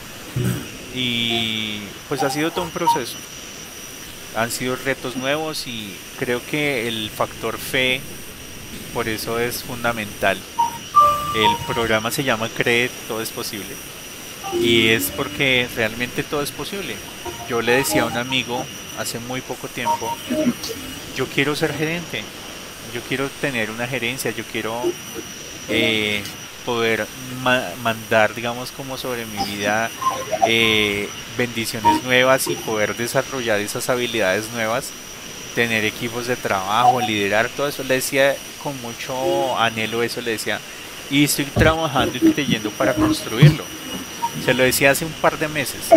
Y pues ha sido todo un proceso. Han sido retos nuevos y creo que el factor fe por eso es fundamental. El programa se llama Cree, todo es posible. Y es porque realmente todo es posible. Yo le decía a un amigo hace muy poco tiempo, yo quiero ser gerente, yo quiero tener una gerencia, yo quiero eh, poder ma- mandar, digamos, como sobre mi vida eh, bendiciones nuevas y poder desarrollar esas habilidades nuevas, tener equipos de trabajo, liderar todo eso. Le decía con mucho anhelo eso, le decía, y estoy trabajando y creyendo para construirlo. Se lo decía hace un par de meses.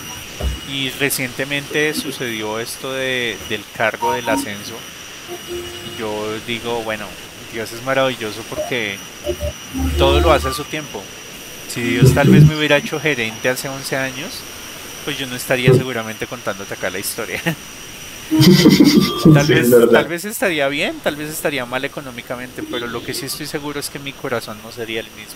Y recientemente sucedió esto de, del cargo del ascenso. Y yo digo, bueno, Dios es maravilloso porque todo lo hace a su tiempo. Si Dios tal vez me hubiera hecho gerente hace once años, pues yo no estaría seguramente contándote acá la historia. Tal Sí, es vez, tal verdad. vez estaría bien, tal vez estaría mal económicamente, pero lo que sí estoy seguro es que mi corazón no sería el mismo.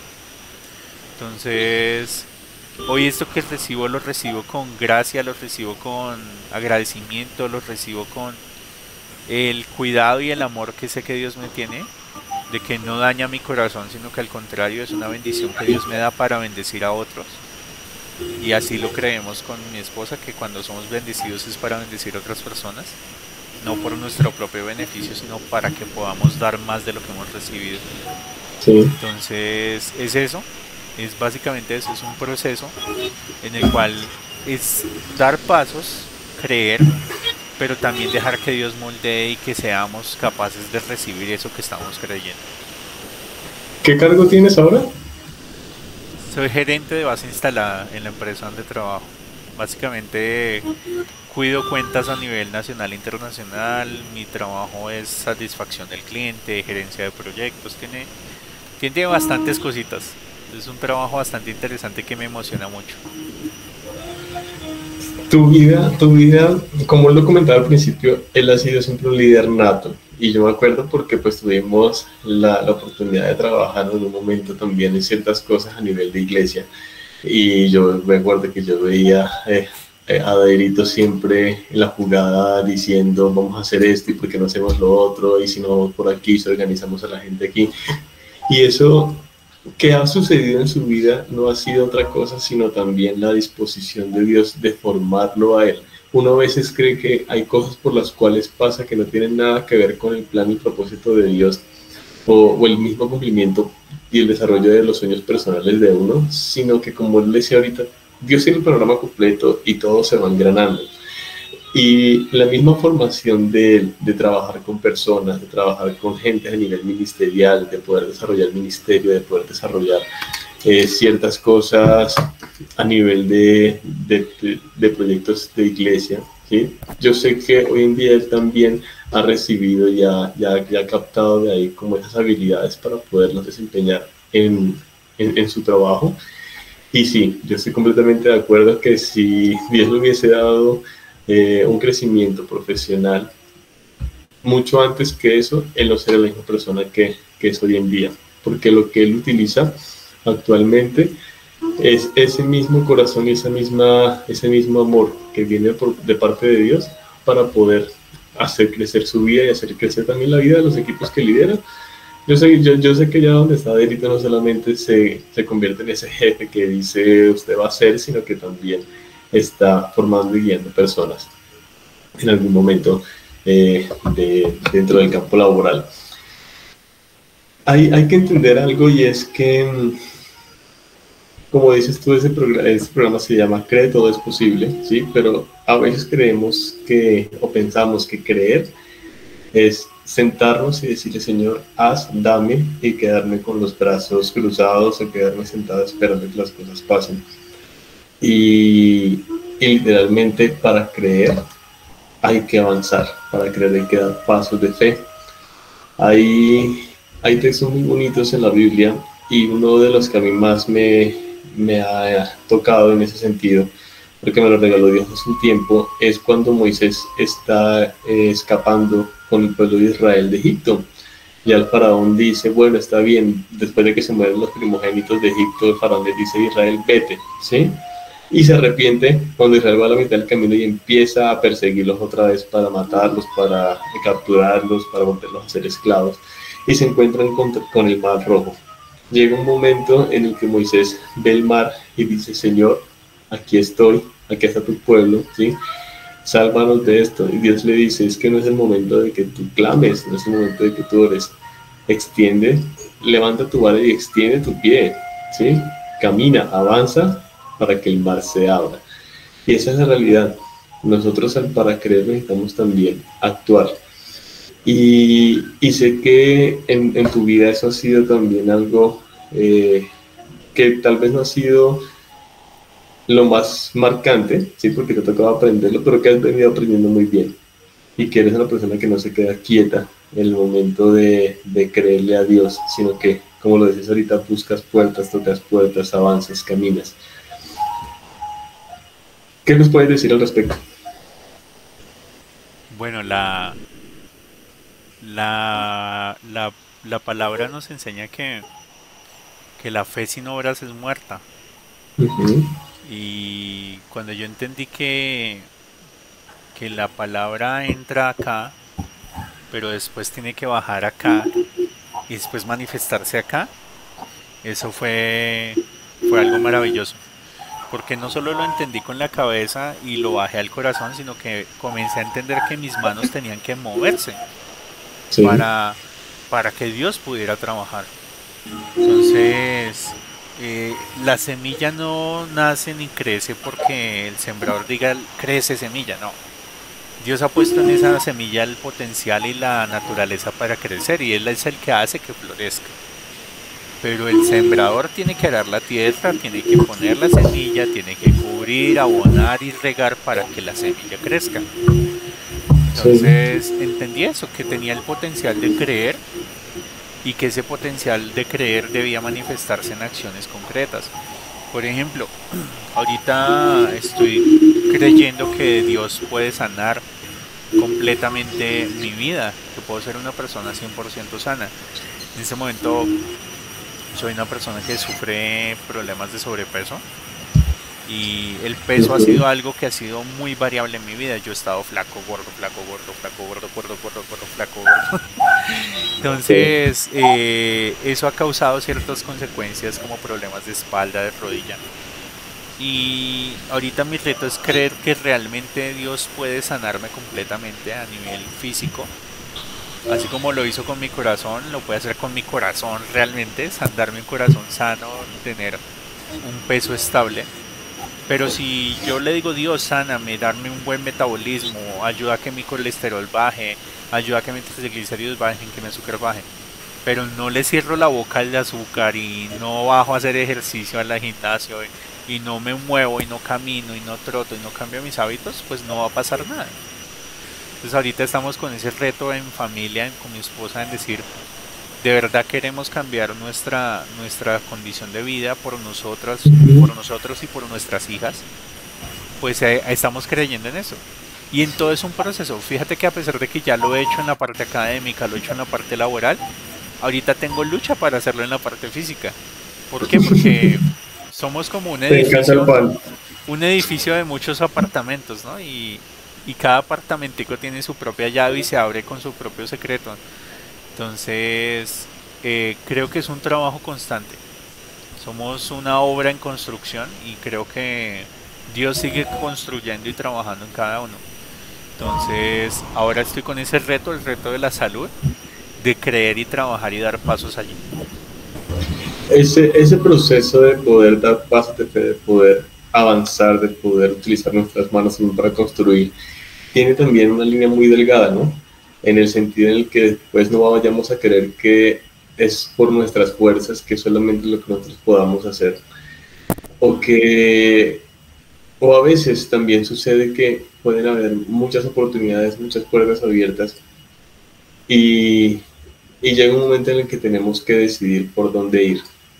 Entonces, hoy esto que recibo lo recibo con gracia, lo recibo con agradecimiento, lo recibo con el cuidado y el amor que sé que Dios me tiene, de que no daña mi corazón, sino que al contrario es una bendición que Dios me da para bendecir a otros. Y así lo creemos con mi esposa, que cuando somos bendecidos es para bendecir a otras personas, no por nuestro propio beneficio, sino para que podamos dar más de lo que hemos recibido. Sí. Entonces, es eso, es básicamente eso, es un proceso en el cual es dar pasos, creer, pero también dejar que Dios moldee y que seamos capaces de recibir eso que estamos creyendo. ¿Qué cargo tienes ahora? Soy gerente de base instalada en la empresa donde trabajo. Básicamente cuido cuentas a nivel nacional e internacional. Mi trabajo es satisfacción del cliente, gerencia de proyectos. Tiene, tiene bastantes cositas. Es un trabajo bastante interesante que me emociona mucho. Tu vida, tu vida, como lo comentaba al principio, él ha sido siempre un líder nato. Y yo me acuerdo porque pues tuvimos la, la oportunidad de trabajar en un momento también en ciertas cosas a nivel de iglesia. Y yo me acuerdo que yo veía eh, eh, a Dairito siempre en la jugada diciendo vamos a hacer esto y por qué no hacemos lo otro y si no vamos por aquí, si organizamos a la gente aquí. Y eso que ha sucedido en su vida no ha sido otra cosa, sino también la disposición de Dios de formarlo a él. Uno a veces cree que hay cosas por las cuales pasa que no tienen nada que ver con el plan y propósito de Dios o, o el mismo cumplimiento y el desarrollo de los sueños personales de uno, sino que como él decía ahorita, Dios tiene el panorama completo y todo se va engranando. Y la misma formación de, de trabajar con personas, de trabajar con gente a nivel ministerial, de poder desarrollar ministerio, de poder desarrollar eh, ciertas cosas a nivel de, de, de proyectos de iglesia, ¿sí? Yo sé que hoy en día él también ha recibido y ha, ya, ya ha captado de ahí como esas habilidades para poderlas desempeñar en, en, en su trabajo. Y sí, yo estoy completamente de acuerdo que si Dios le hubiese dado eh, un crecimiento profesional mucho antes que eso, él no sería la misma persona que, que es hoy en día, porque lo que él utiliza actualmente es ese mismo corazón y esa misma, ese mismo amor que viene por, de parte de Dios para poder hacer crecer su vida y hacer crecer también la vida de los equipos que lidera. Yo sé, yo, yo sé que ya donde está Derito no solamente se, se convierte en ese jefe que dice usted va a ser, sino que también está formando y guiando personas en algún momento eh, de, dentro del campo laboral. Hay, hay que entender algo y es que, como dices tú, ese programa, ese programa se llama Cree todo es posible, ¿sí? Pero a veces creemos que, o pensamos que creer es sentarnos y decirle, Señor, haz, dame, y quedarme con los brazos cruzados o quedarme sentado esperando que las cosas pasen. Y, y literalmente para creer hay que avanzar, para creer hay que dar pasos de fe. Hay, hay textos muy bonitos en la Biblia y uno de los que a mí más me, me ha tocado en ese sentido, porque me lo regaló Dios hace un tiempo, es cuando Moisés está eh, escapando con el pueblo de Israel de Egipto. Y el faraón dice, bueno, está bien, después de que se mueren los primogénitos de Egipto, el faraón le dice a Israel, vete, ¿sí? Y se arrepiente cuando Israel va a la mitad del camino y empieza a perseguirlos otra vez para matarlos, para capturarlos, para volverlos a ser esclavos. Y se encuentran con, con el Mar Rojo. llega un momento en el que Moisés ve el mar y dice, Señor, aquí estoy, aquí está tu pueblo, ¿sí? Sálvanos de esto. Y Dios le dice, es que no es el momento de que tú clames, no es el momento de que tú ores. Extiende, levanta tu vara y extiende tu pie, ¿sí? Camina, avanza para que el mar se abra. Y esa es la realidad. Nosotros para creer necesitamos también actuar. Y, y sé que en, en tu vida eso ha sido también algo eh, que tal vez no ha sido lo más marcante, ¿sí? Porque te ha tocado aprenderlo, pero que has venido aprendiendo muy bien. Y que eres una persona que no se queda quieta en el momento de, de creerle a Dios, sino que, como lo dices ahorita, buscas puertas, tocas puertas, avanzas, caminas. ¿Qué nos puedes decir al respecto? Bueno, la, la, la, la palabra nos enseña que, que la fe sin obras es muerta. Uh-huh. Y cuando yo entendí que, que la palabra entra acá, pero después tiene que bajar acá y después manifestarse acá, eso fue, fue algo maravilloso. Porque no solo lo entendí con la cabeza y lo bajé al corazón, sino que comencé a entender que mis manos tenían que moverse Sí. para, para que Dios pudiera trabajar. Entonces, eh, la semilla no nace ni crece porque el sembrador diga crece semilla, no. Dios ha puesto en esa semilla el potencial y la naturaleza para crecer y Él es el que hace que florezca. Pero el sembrador tiene que arar la tierra, tiene que poner la semilla, tiene que cubrir, abonar y regar para que la semilla crezca. Sí. Entonces entendí eso, que tenía el potencial de creer y que ese potencial de creer debía manifestarse en acciones concretas. Por ejemplo, ahorita estoy creyendo que Dios puede sanar completamente mi vida, que puedo ser una persona cien por ciento sana. En este momento soy una persona que sufre problemas de sobrepeso y el peso ha sido algo que ha sido muy variable en mi vida. Yo he estado flaco, gordo, flaco, gordo, flaco, gordo, gordo, gordo, gordo, flaco, gordo. Entonces, eh, eso ha causado ciertas consecuencias como problemas de espalda, de rodilla. Y ahorita mi reto es creer que realmente Dios puede sanarme completamente a nivel físico. Así como lo hizo con mi corazón, lo puede hacer con mi corazón realmente, darme un corazón sano, tener un peso estable. Pero si yo le digo Dios, sáname, darme un buen metabolismo, ayuda a que mi colesterol baje, ayuda a que mis triglicéridos bajen, que mi azúcar baje, pero no le cierro la boca al azúcar y no bajo a hacer ejercicio al gimnasio y, y no me muevo y no camino y no troto y no cambio mis hábitos, pues no va a pasar nada. Entonces ahorita estamos con ese reto en familia, con mi esposa, en decir, de verdad queremos cambiar nuestra, nuestra condición de vida por nosotras, por nosotros y por nuestras hijas, pues eh, estamos creyendo en eso. Y en todo es un proceso. Fíjate que a pesar de que ya lo he hecho en la parte académica, lo he hecho en la parte laboral, ahorita tengo lucha para hacerlo en la parte física. ¿Por qué? Porque somos como un edificio, un edificio de muchos apartamentos, ¿no? Y, y cada apartamentico tiene su propia llave y se abre con su propio secreto. Entonces, eh, creo que es un trabajo constante. Somos una obra en construcción y creo que Dios sigue construyendo y trabajando en cada uno. Entonces, ahora estoy con ese reto, el reto de la salud, de creer y trabajar y dar pasos allí. Ese, ese proceso de poder dar pasos de fe, de poder avanzar, de poder utilizar nuestras manos para construir, tiene también una línea muy delgada, ¿no? En el sentido en el que después no vayamos a creer que es por nuestras fuerzas, que solamente lo que nosotros podamos hacer, o que, o a veces también sucede que pueden haber muchas oportunidades, muchas puertas abiertas, y, y llega un momento en el que tenemos que decidir por dónde ir.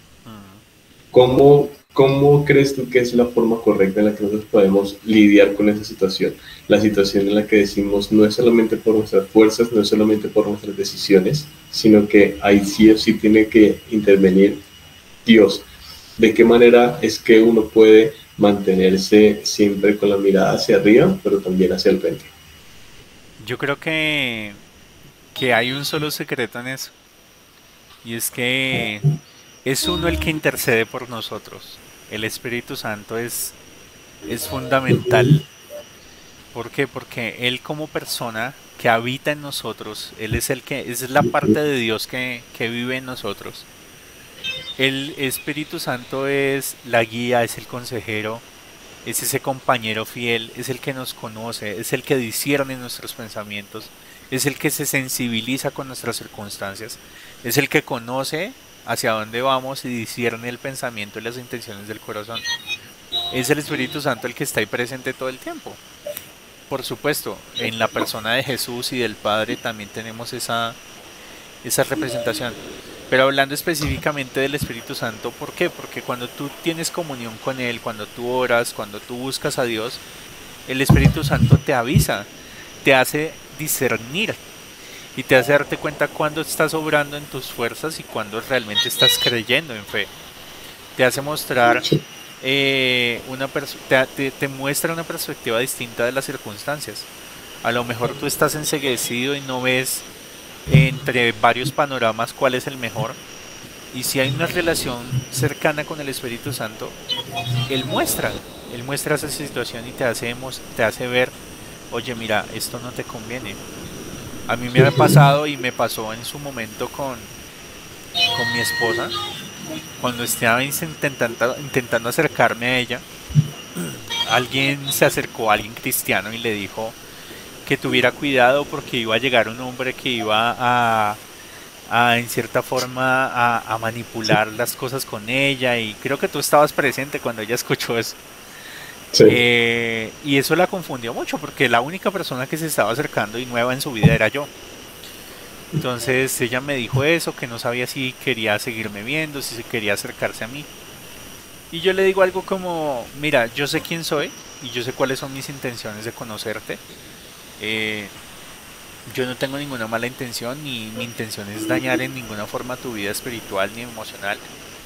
¿Cómo, ¿Cómo crees tú que es la forma correcta en la que nosotros podemos lidiar con esa situación? La situación en la que decimos no es solamente por nuestras fuerzas, no es solamente por nuestras decisiones, sino que ahí sí o sí tiene que intervenir Dios. ¿De qué manera es que uno puede mantenerse siempre con la mirada hacia arriba, pero también hacia el frente? Yo creo que, que hay un solo secreto en eso. Y es que es uno el que intercede por nosotros. El Espíritu Santo es, es fundamental. ¿Por qué? Porque Él como persona que habita en nosotros, Él es el que es la parte de Dios que, que vive en nosotros. El Espíritu Santo es la guía, es el consejero, es ese compañero fiel, es el que nos conoce, es el que discierne nuestros pensamientos, es el que se sensibiliza con nuestras circunstancias, es el que conoce hacia dónde vamos y discierne el pensamiento y las intenciones del corazón. Es el Espíritu Santo el que está ahí presente todo el tiempo. Por supuesto, en la persona de Jesús y del Padre también tenemos esa, esa representación. Pero hablando específicamente del Espíritu Santo, ¿por qué? Porque cuando tú tienes comunión con Él, cuando tú oras, cuando tú buscas a Dios, el Espíritu Santo te avisa, te hace discernir y te hace darte cuenta cuando estás obrando en tus fuerzas y cuando realmente estás creyendo en fe. Te hace mostrar, eh, una pers- te, te, te muestra una perspectiva distinta de las circunstancias. A lo mejor tú estás enceguecido y no ves entre varios panoramas cuál es el mejor. Y si hay una relación cercana con el Espíritu Santo, Él muestra, Él muestra esa situación y te hace, te hace ver, oye, mira, esto no te conviene. A mí me ha pasado y me pasó en su momento con, con mi esposa, cuando estaba intentando, intentando acercarme a ella, alguien se acercó, alguien cristiano, y le dijo que tuviera cuidado porque iba a llegar un hombre que iba a, a en cierta forma, a, a manipular las cosas con ella, y creo que tú estabas presente cuando ella escuchó eso. Sí. Eh, y eso la confundió mucho porque la única persona que se estaba acercando y nueva en su vida era yo. Entonces ella me dijo eso, que no sabía si quería seguirme viendo, si se quería acercarse a mí. Y yo le digo algo como, mira, yo sé quién soy y yo sé cuáles son mis intenciones de conocerte. Eh, yo no tengo ninguna mala intención, ni mi intención es dañar en ninguna forma tu vida espiritual ni emocional.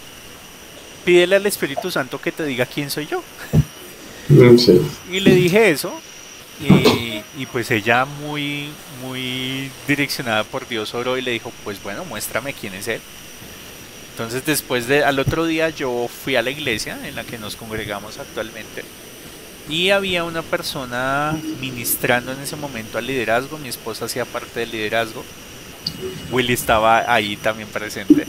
Pídele al Espíritu Santo que te diga quién soy yo. Sí. Y le dije eso, y, y pues ella muy, muy direccionada por Dios oró y le dijo, pues bueno, muéstrame quién es Él. Entonces después de, al otro día yo fui a la iglesia en la que nos congregamos actualmente, y había una persona ministrando en ese momento al liderazgo. Mi esposa hacía parte del liderazgo, Willy estaba ahí también presente.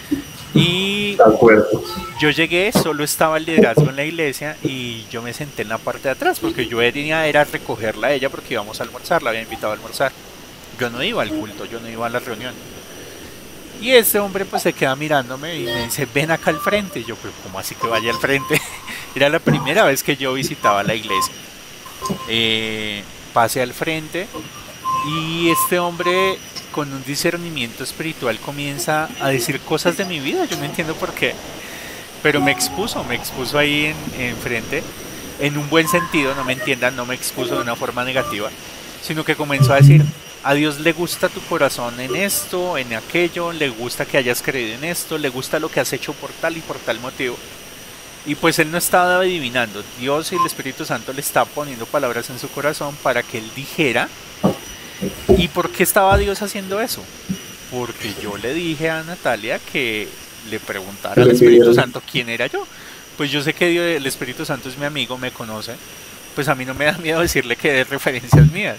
Y yo llegué, solo estaba el liderazgo en la iglesia y yo me senté en la parte de atrás porque yo venía era recogerla a ella porque íbamos a almorzar, la había invitado a almorzar. Yo no iba al culto, yo no iba a la reunión. Y este hombre pues se queda mirándome y me dice, ven acá al frente. Y yo, pero ¿cómo así que vaya al frente? Era la primera vez que yo visitaba la iglesia. Eh, pasé al frente y este hombre, con un discernimiento espiritual, comienza a decir cosas de mi vida. Yo no entiendo por qué, pero me expuso, me expuso ahí en, en frente, en un buen sentido, no me entiendan, no me expuso de una forma negativa, sino que comenzó a decir, a Dios le gusta tu corazón en esto, en aquello, le gusta que hayas creído en esto, le gusta lo que has hecho por tal y por tal motivo. Y pues él no estaba adivinando, Dios y el Espíritu Santo le está poniendo palabras en su corazón para que él dijera. ¿Y por qué estaba Dios haciendo eso? Porque yo le dije a Natalia que le preguntara al Espíritu Santo quién era yo. Pues yo sé que Dios, el Espíritu Santo es mi amigo, me conoce. Pues a mí no me da miedo decirle que dé referencias mías.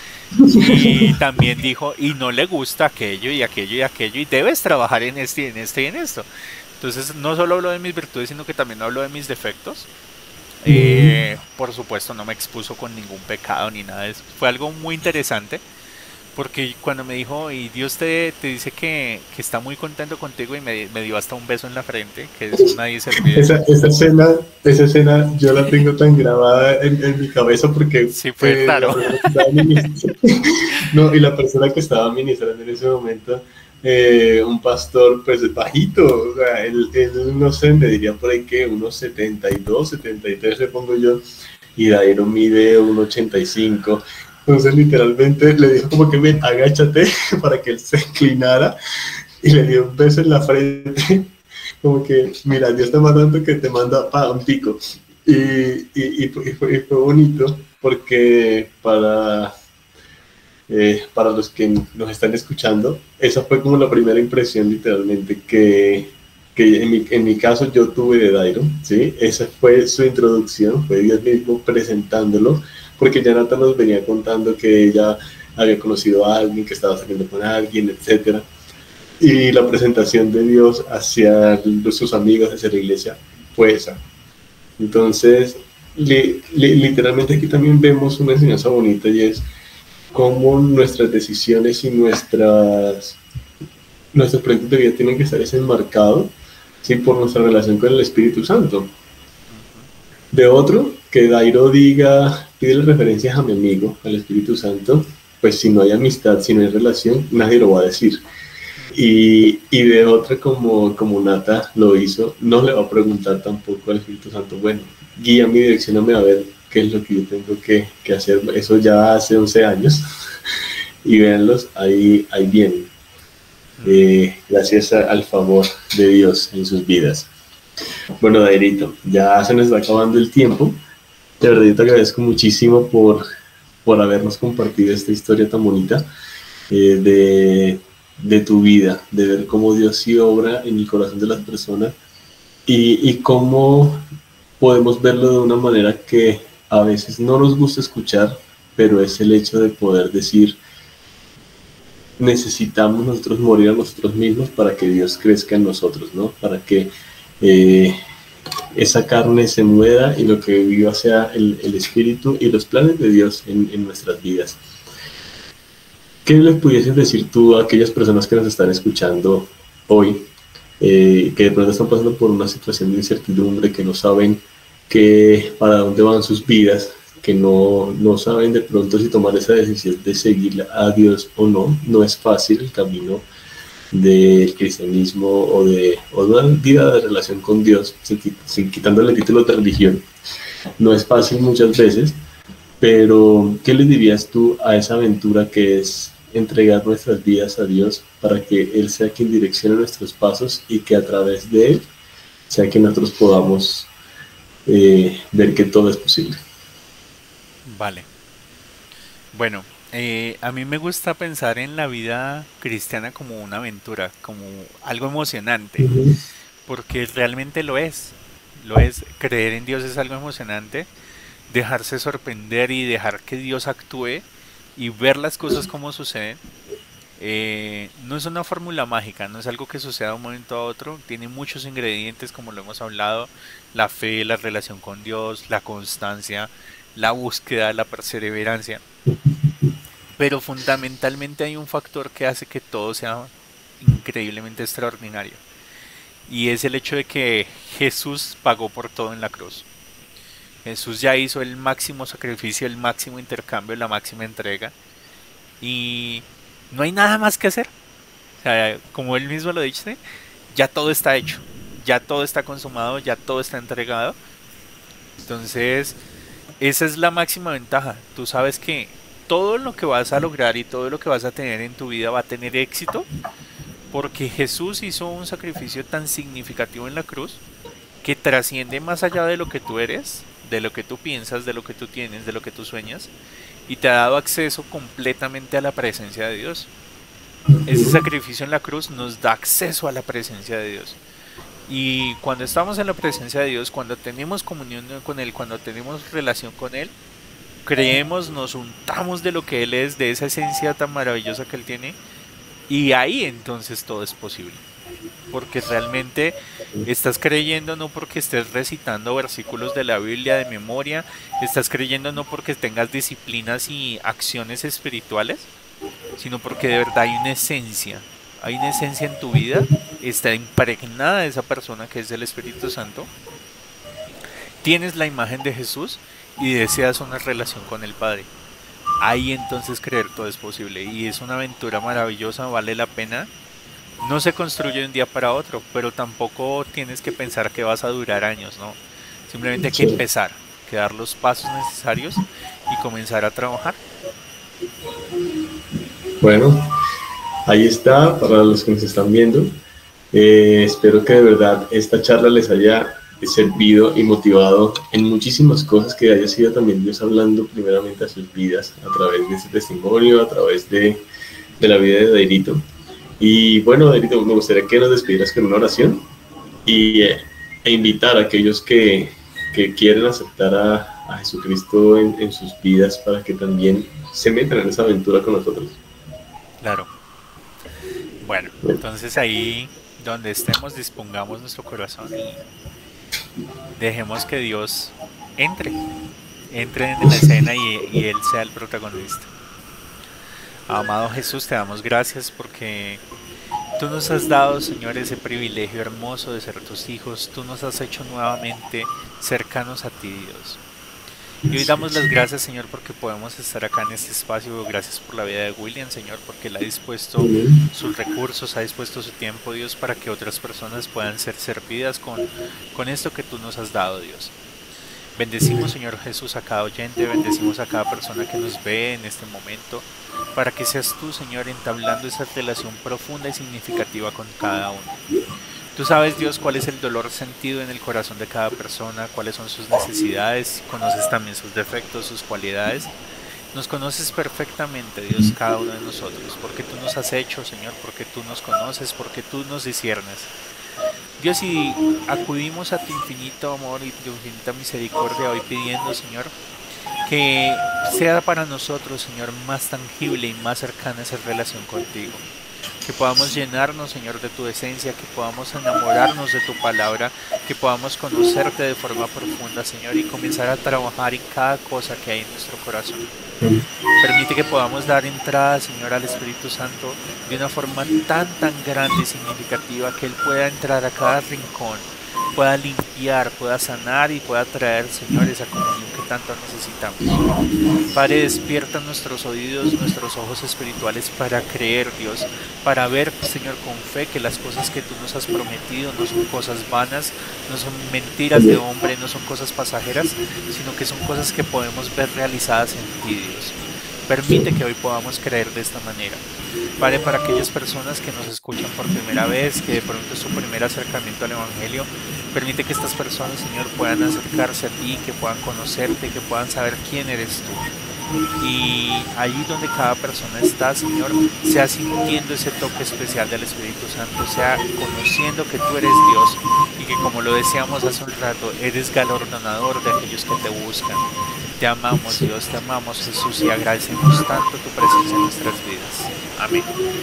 Y también dijo, y no le gusta aquello y aquello y aquello, y debes trabajar en este y en este y en esto. Entonces no solo habló de mis virtudes, sino que también habló de mis defectos. Eh, por supuesto no me expuso con ningún pecado ni nada de eso. Fue algo muy interesante, porque cuando me dijo, y Dios te, te dice que, que está muy contento contigo, y me, me dio hasta un beso en la frente, que eso nadie se olvida. Esa, esa, escena, esa escena yo la tengo tan grabada en, en mi cabeza porque... Sí, fue eh, raro. No, y la persona que estaba ministrando en ese momento, eh, un pastor pues bajito, o sea, él, él no sé, me diría por ahí que unos setenta y dos, setenta y tres le pongo yo, y Dairo mide uno ochenta y cinco. Entonces literalmente le dijo como que ven, agáchate para que él se inclinara, y le dio un beso en la frente, como que mira, Dios te manda tanto que te manda para un pico. Y, y, y, fue, y, fue, y fue bonito porque para, eh, para los que nos están escuchando, esa fue como la primera impresión literalmente, que que en mi, en mi caso yo tuve de Dairo, ¿sí? Esa fue su introducción, fue Dios mismo presentándolo, porque ya Nata nos venía contando que ella había conocido a alguien, que estaba saliendo con alguien, etcétera. Y la presentación de Dios hacia sus amigos, hacia la iglesia, fue esa. Entonces, li, li, literalmente aquí también vemos una enseñanza bonita, y es cómo nuestras decisiones y nuestras, nuestros proyectos de vida tienen que estar enmarcados, ¿sí? Por nuestra relación con el Espíritu Santo. De otro, que Dairo diga, pide referencias a mi amigo, al Espíritu Santo, pues si no hay amistad, si no hay relación, nadie lo va a decir. Y, y de otra, como, como Nata lo hizo, no le va a preguntar tampoco al Espíritu Santo, bueno, guía mi dirección, a ver qué es lo que yo tengo que, que hacer. Eso ya hace once años, y véanlos, ahí, ahí vienen, eh, gracias a, al favor de Dios en sus vidas. Bueno, Dairito, ya se nos está acabando el tiempo. De verdad, te agradezco muchísimo por, por habernos compartido esta historia tan bonita, eh, de... de tu vida, de ver cómo Dios sí obra en el corazón de las personas, y, y cómo podemos verlo de una manera que a veces no nos gusta escuchar, pero es el hecho de poder decir, necesitamos nosotros morir a nosotros mismos para que Dios crezca en nosotros, ¿no? Para que eh, esa carne se muera y lo que viva sea el, el Espíritu y los planes de Dios en, en nuestras vidas. ¿Qué les pudieses decir tú a aquellas personas que nos están escuchando hoy, eh, que de pronto están pasando por una situación de incertidumbre, que no saben que, para dónde van sus vidas, que no, no saben de pronto si tomar esa decisión de seguir a Dios o no? No es fácil el camino del cristianismo o de, o de una vida de relación con Dios, sin, sin quitándole el título de religión. No es fácil muchas veces, pero ¿qué le dirías tú a esa aventura que es entregar nuestras vidas a Dios para que Él sea quien direccione nuestros pasos, y que a través de Él sea que nosotros podamos eh, ver que todo es posible? Vale. Bueno, eh, a mí me gusta pensar en la vida cristiana como una aventura, como algo emocionante, Uh-huh. porque realmente lo es. Lo es. Creer en Dios es algo emocionante. Dejarse sorprender y dejar que Dios actúe y ver las cosas como suceden. Eh, no es una fórmula mágica, no es algo que suceda de un momento a otro. Tiene muchos ingredientes, como lo hemos hablado: la fe, la relación con Dios, la constancia, la búsqueda, la perseverancia. Pero fundamentalmente hay un factor que hace que todo sea increíblemente extraordinario, y es el hecho de que Jesús pagó por todo en la cruz. Jesús ya hizo el máximo sacrificio, el máximo intercambio, la máxima entrega, y no hay nada más que hacer. O sea, como él mismo lo dice, ya todo está hecho, ya todo está consumado, ya todo está entregado. Entonces, esa es la máxima ventaja. Tú sabes que todo lo que vas a lograr y todo lo que vas a tener en tu vida va a tener éxito, porque Jesús hizo un sacrificio tan significativo en la cruz que trasciende más allá de lo que tú eres, de lo que tú piensas, de lo que tú tienes, de lo que tú sueñas, y te ha dado acceso completamente a la presencia de Dios. Ese sacrificio en la cruz nos da acceso a la presencia de Dios. Y cuando estamos en la presencia de Dios, cuando tenemos comunión con Él, cuando tenemos relación con Él, creemos, nos untamos de lo que Él es, de esa esencia tan maravillosa que Él tiene, y ahí entonces todo es posible. Porque realmente estás creyendo no porque estés recitando versículos de la Biblia de memoria, estás creyendo no porque tengas disciplinas y acciones espirituales, sino porque de verdad hay una esencia, hay una esencia en tu vida, está impregnada de esa persona que es el Espíritu Santo, tienes la imagen de Jesús y deseas una relación con el Padre. Ahí entonces creer todo es posible, y es una aventura maravillosa, vale la pena. No se construye de un día para otro, pero tampoco tienes que pensar que vas a durar años, ¿no? Simplemente hay que Sí. empezar, que dar los pasos necesarios y comenzar a trabajar. Bueno, ahí está para los que nos están viendo. Eh, espero que de verdad esta charla les haya servido y motivado en muchísimas cosas, que haya sido también Dios hablando primeramente a sus vidas a través de ese testimonio, a través de, de la vida de Dairito. Y bueno, Dairito, me gustaría que nos despidieras con una oración. y, eh, e invitar a aquellos que, que quieren aceptar a, a Jesucristo en, en sus vidas para que también se metan en esa aventura con nosotros. Claro. Bueno, entonces ahí donde estemos dispongamos nuestro corazón y dejemos que Dios entre, entre en la escena y, y Él sea el protagonista. Amado Jesús, te damos gracias porque tú nos has dado, Señor, ese privilegio hermoso de ser tus hijos. Tú nos has hecho nuevamente cercanos a ti, Dios. Y hoy damos las gracias, Señor, porque podemos estar acá en este espacio. Gracias por la vida de William, Señor, porque Él ha dispuesto sus recursos, ha dispuesto su tiempo, Dios, para que otras personas puedan ser servidas con, con esto que tú nos has dado, Dios. Bendecimos, Señor Jesús, a cada oyente, bendecimos a cada persona que nos ve en este momento, para que seas tú, Señor, entablando esa relación profunda y significativa con cada uno. Tú sabes, Dios, cuál es el dolor sentido en el corazón de cada persona, cuáles son sus necesidades, conoces también sus defectos, sus cualidades. Nos conoces perfectamente, Dios, cada uno de nosotros, porque tú nos has hecho, Señor, porque tú nos conoces, porque tú nos disciernes. Dios, y acudimos a tu infinito amor y tu infinita misericordia hoy pidiendo, Señor, que sea para nosotros, Señor, más tangible y más cercana esa relación contigo. Que podamos llenarnos, Señor, de tu esencia, que podamos enamorarnos de tu palabra, que podamos conocerte de forma profunda, Señor, y comenzar a trabajar en cada cosa que hay en nuestro corazón. Permite que podamos dar entrada, Señor, al Espíritu Santo de una forma tan, tan grande y significativa que Él pueda entrar a cada rincón, pueda limpiar, pueda sanar y pueda traer, Señor, esa comunión que tanto necesitamos. Padre, despierta nuestros oídos, nuestros ojos espirituales para creer, Dios, para ver, Señor, con fe que las cosas que tú nos has prometido no son cosas vanas, no son mentiras de hombre, no son cosas pasajeras, sino que son cosas que podemos ver realizadas en ti, Dios. Permite que hoy podamos creer de esta manera. Padre, para aquellas personas que nos escuchan por primera vez, que de pronto es su primer acercamiento al Evangelio, permite que estas personas, Señor, puedan acercarse a ti, que puedan conocerte, que puedan saber quién eres tú. Y allí donde cada persona está, Señor, sea sintiendo ese toque especial del Espíritu Santo, sea conociendo que tú eres Dios y que, como lo decíamos hace un rato, eres galardonador de aquellos que te buscan. Te amamos, Dios, te amamos, Jesús, y agradecemos tanto tu presencia en nuestras vidas. Amén.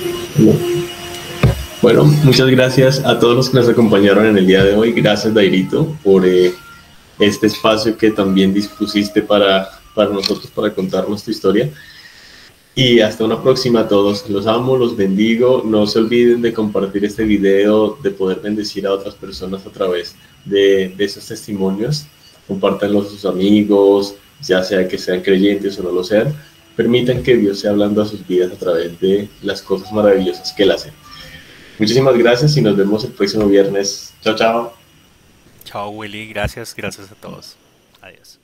Bueno, muchas gracias a todos los que nos acompañaron en el día de hoy. Gracias, Dairito, por eh, este espacio que también dispusiste para, para nosotros, para contarnos tu historia. Y hasta una próxima a todos. Los amo, los bendigo. No se olviden de compartir este video, de poder bendecir a otras personas a través de, de esos testimonios. Compártanlos a sus amigos, ya sea que sean creyentes o no lo sean. Permitan que Dios sea hablando a sus vidas a través de las cosas maravillosas que Él hace. Muchísimas gracias y nos vemos el próximo viernes. Chao, chao. Chao, Willy. Gracias, gracias a todos. Adiós.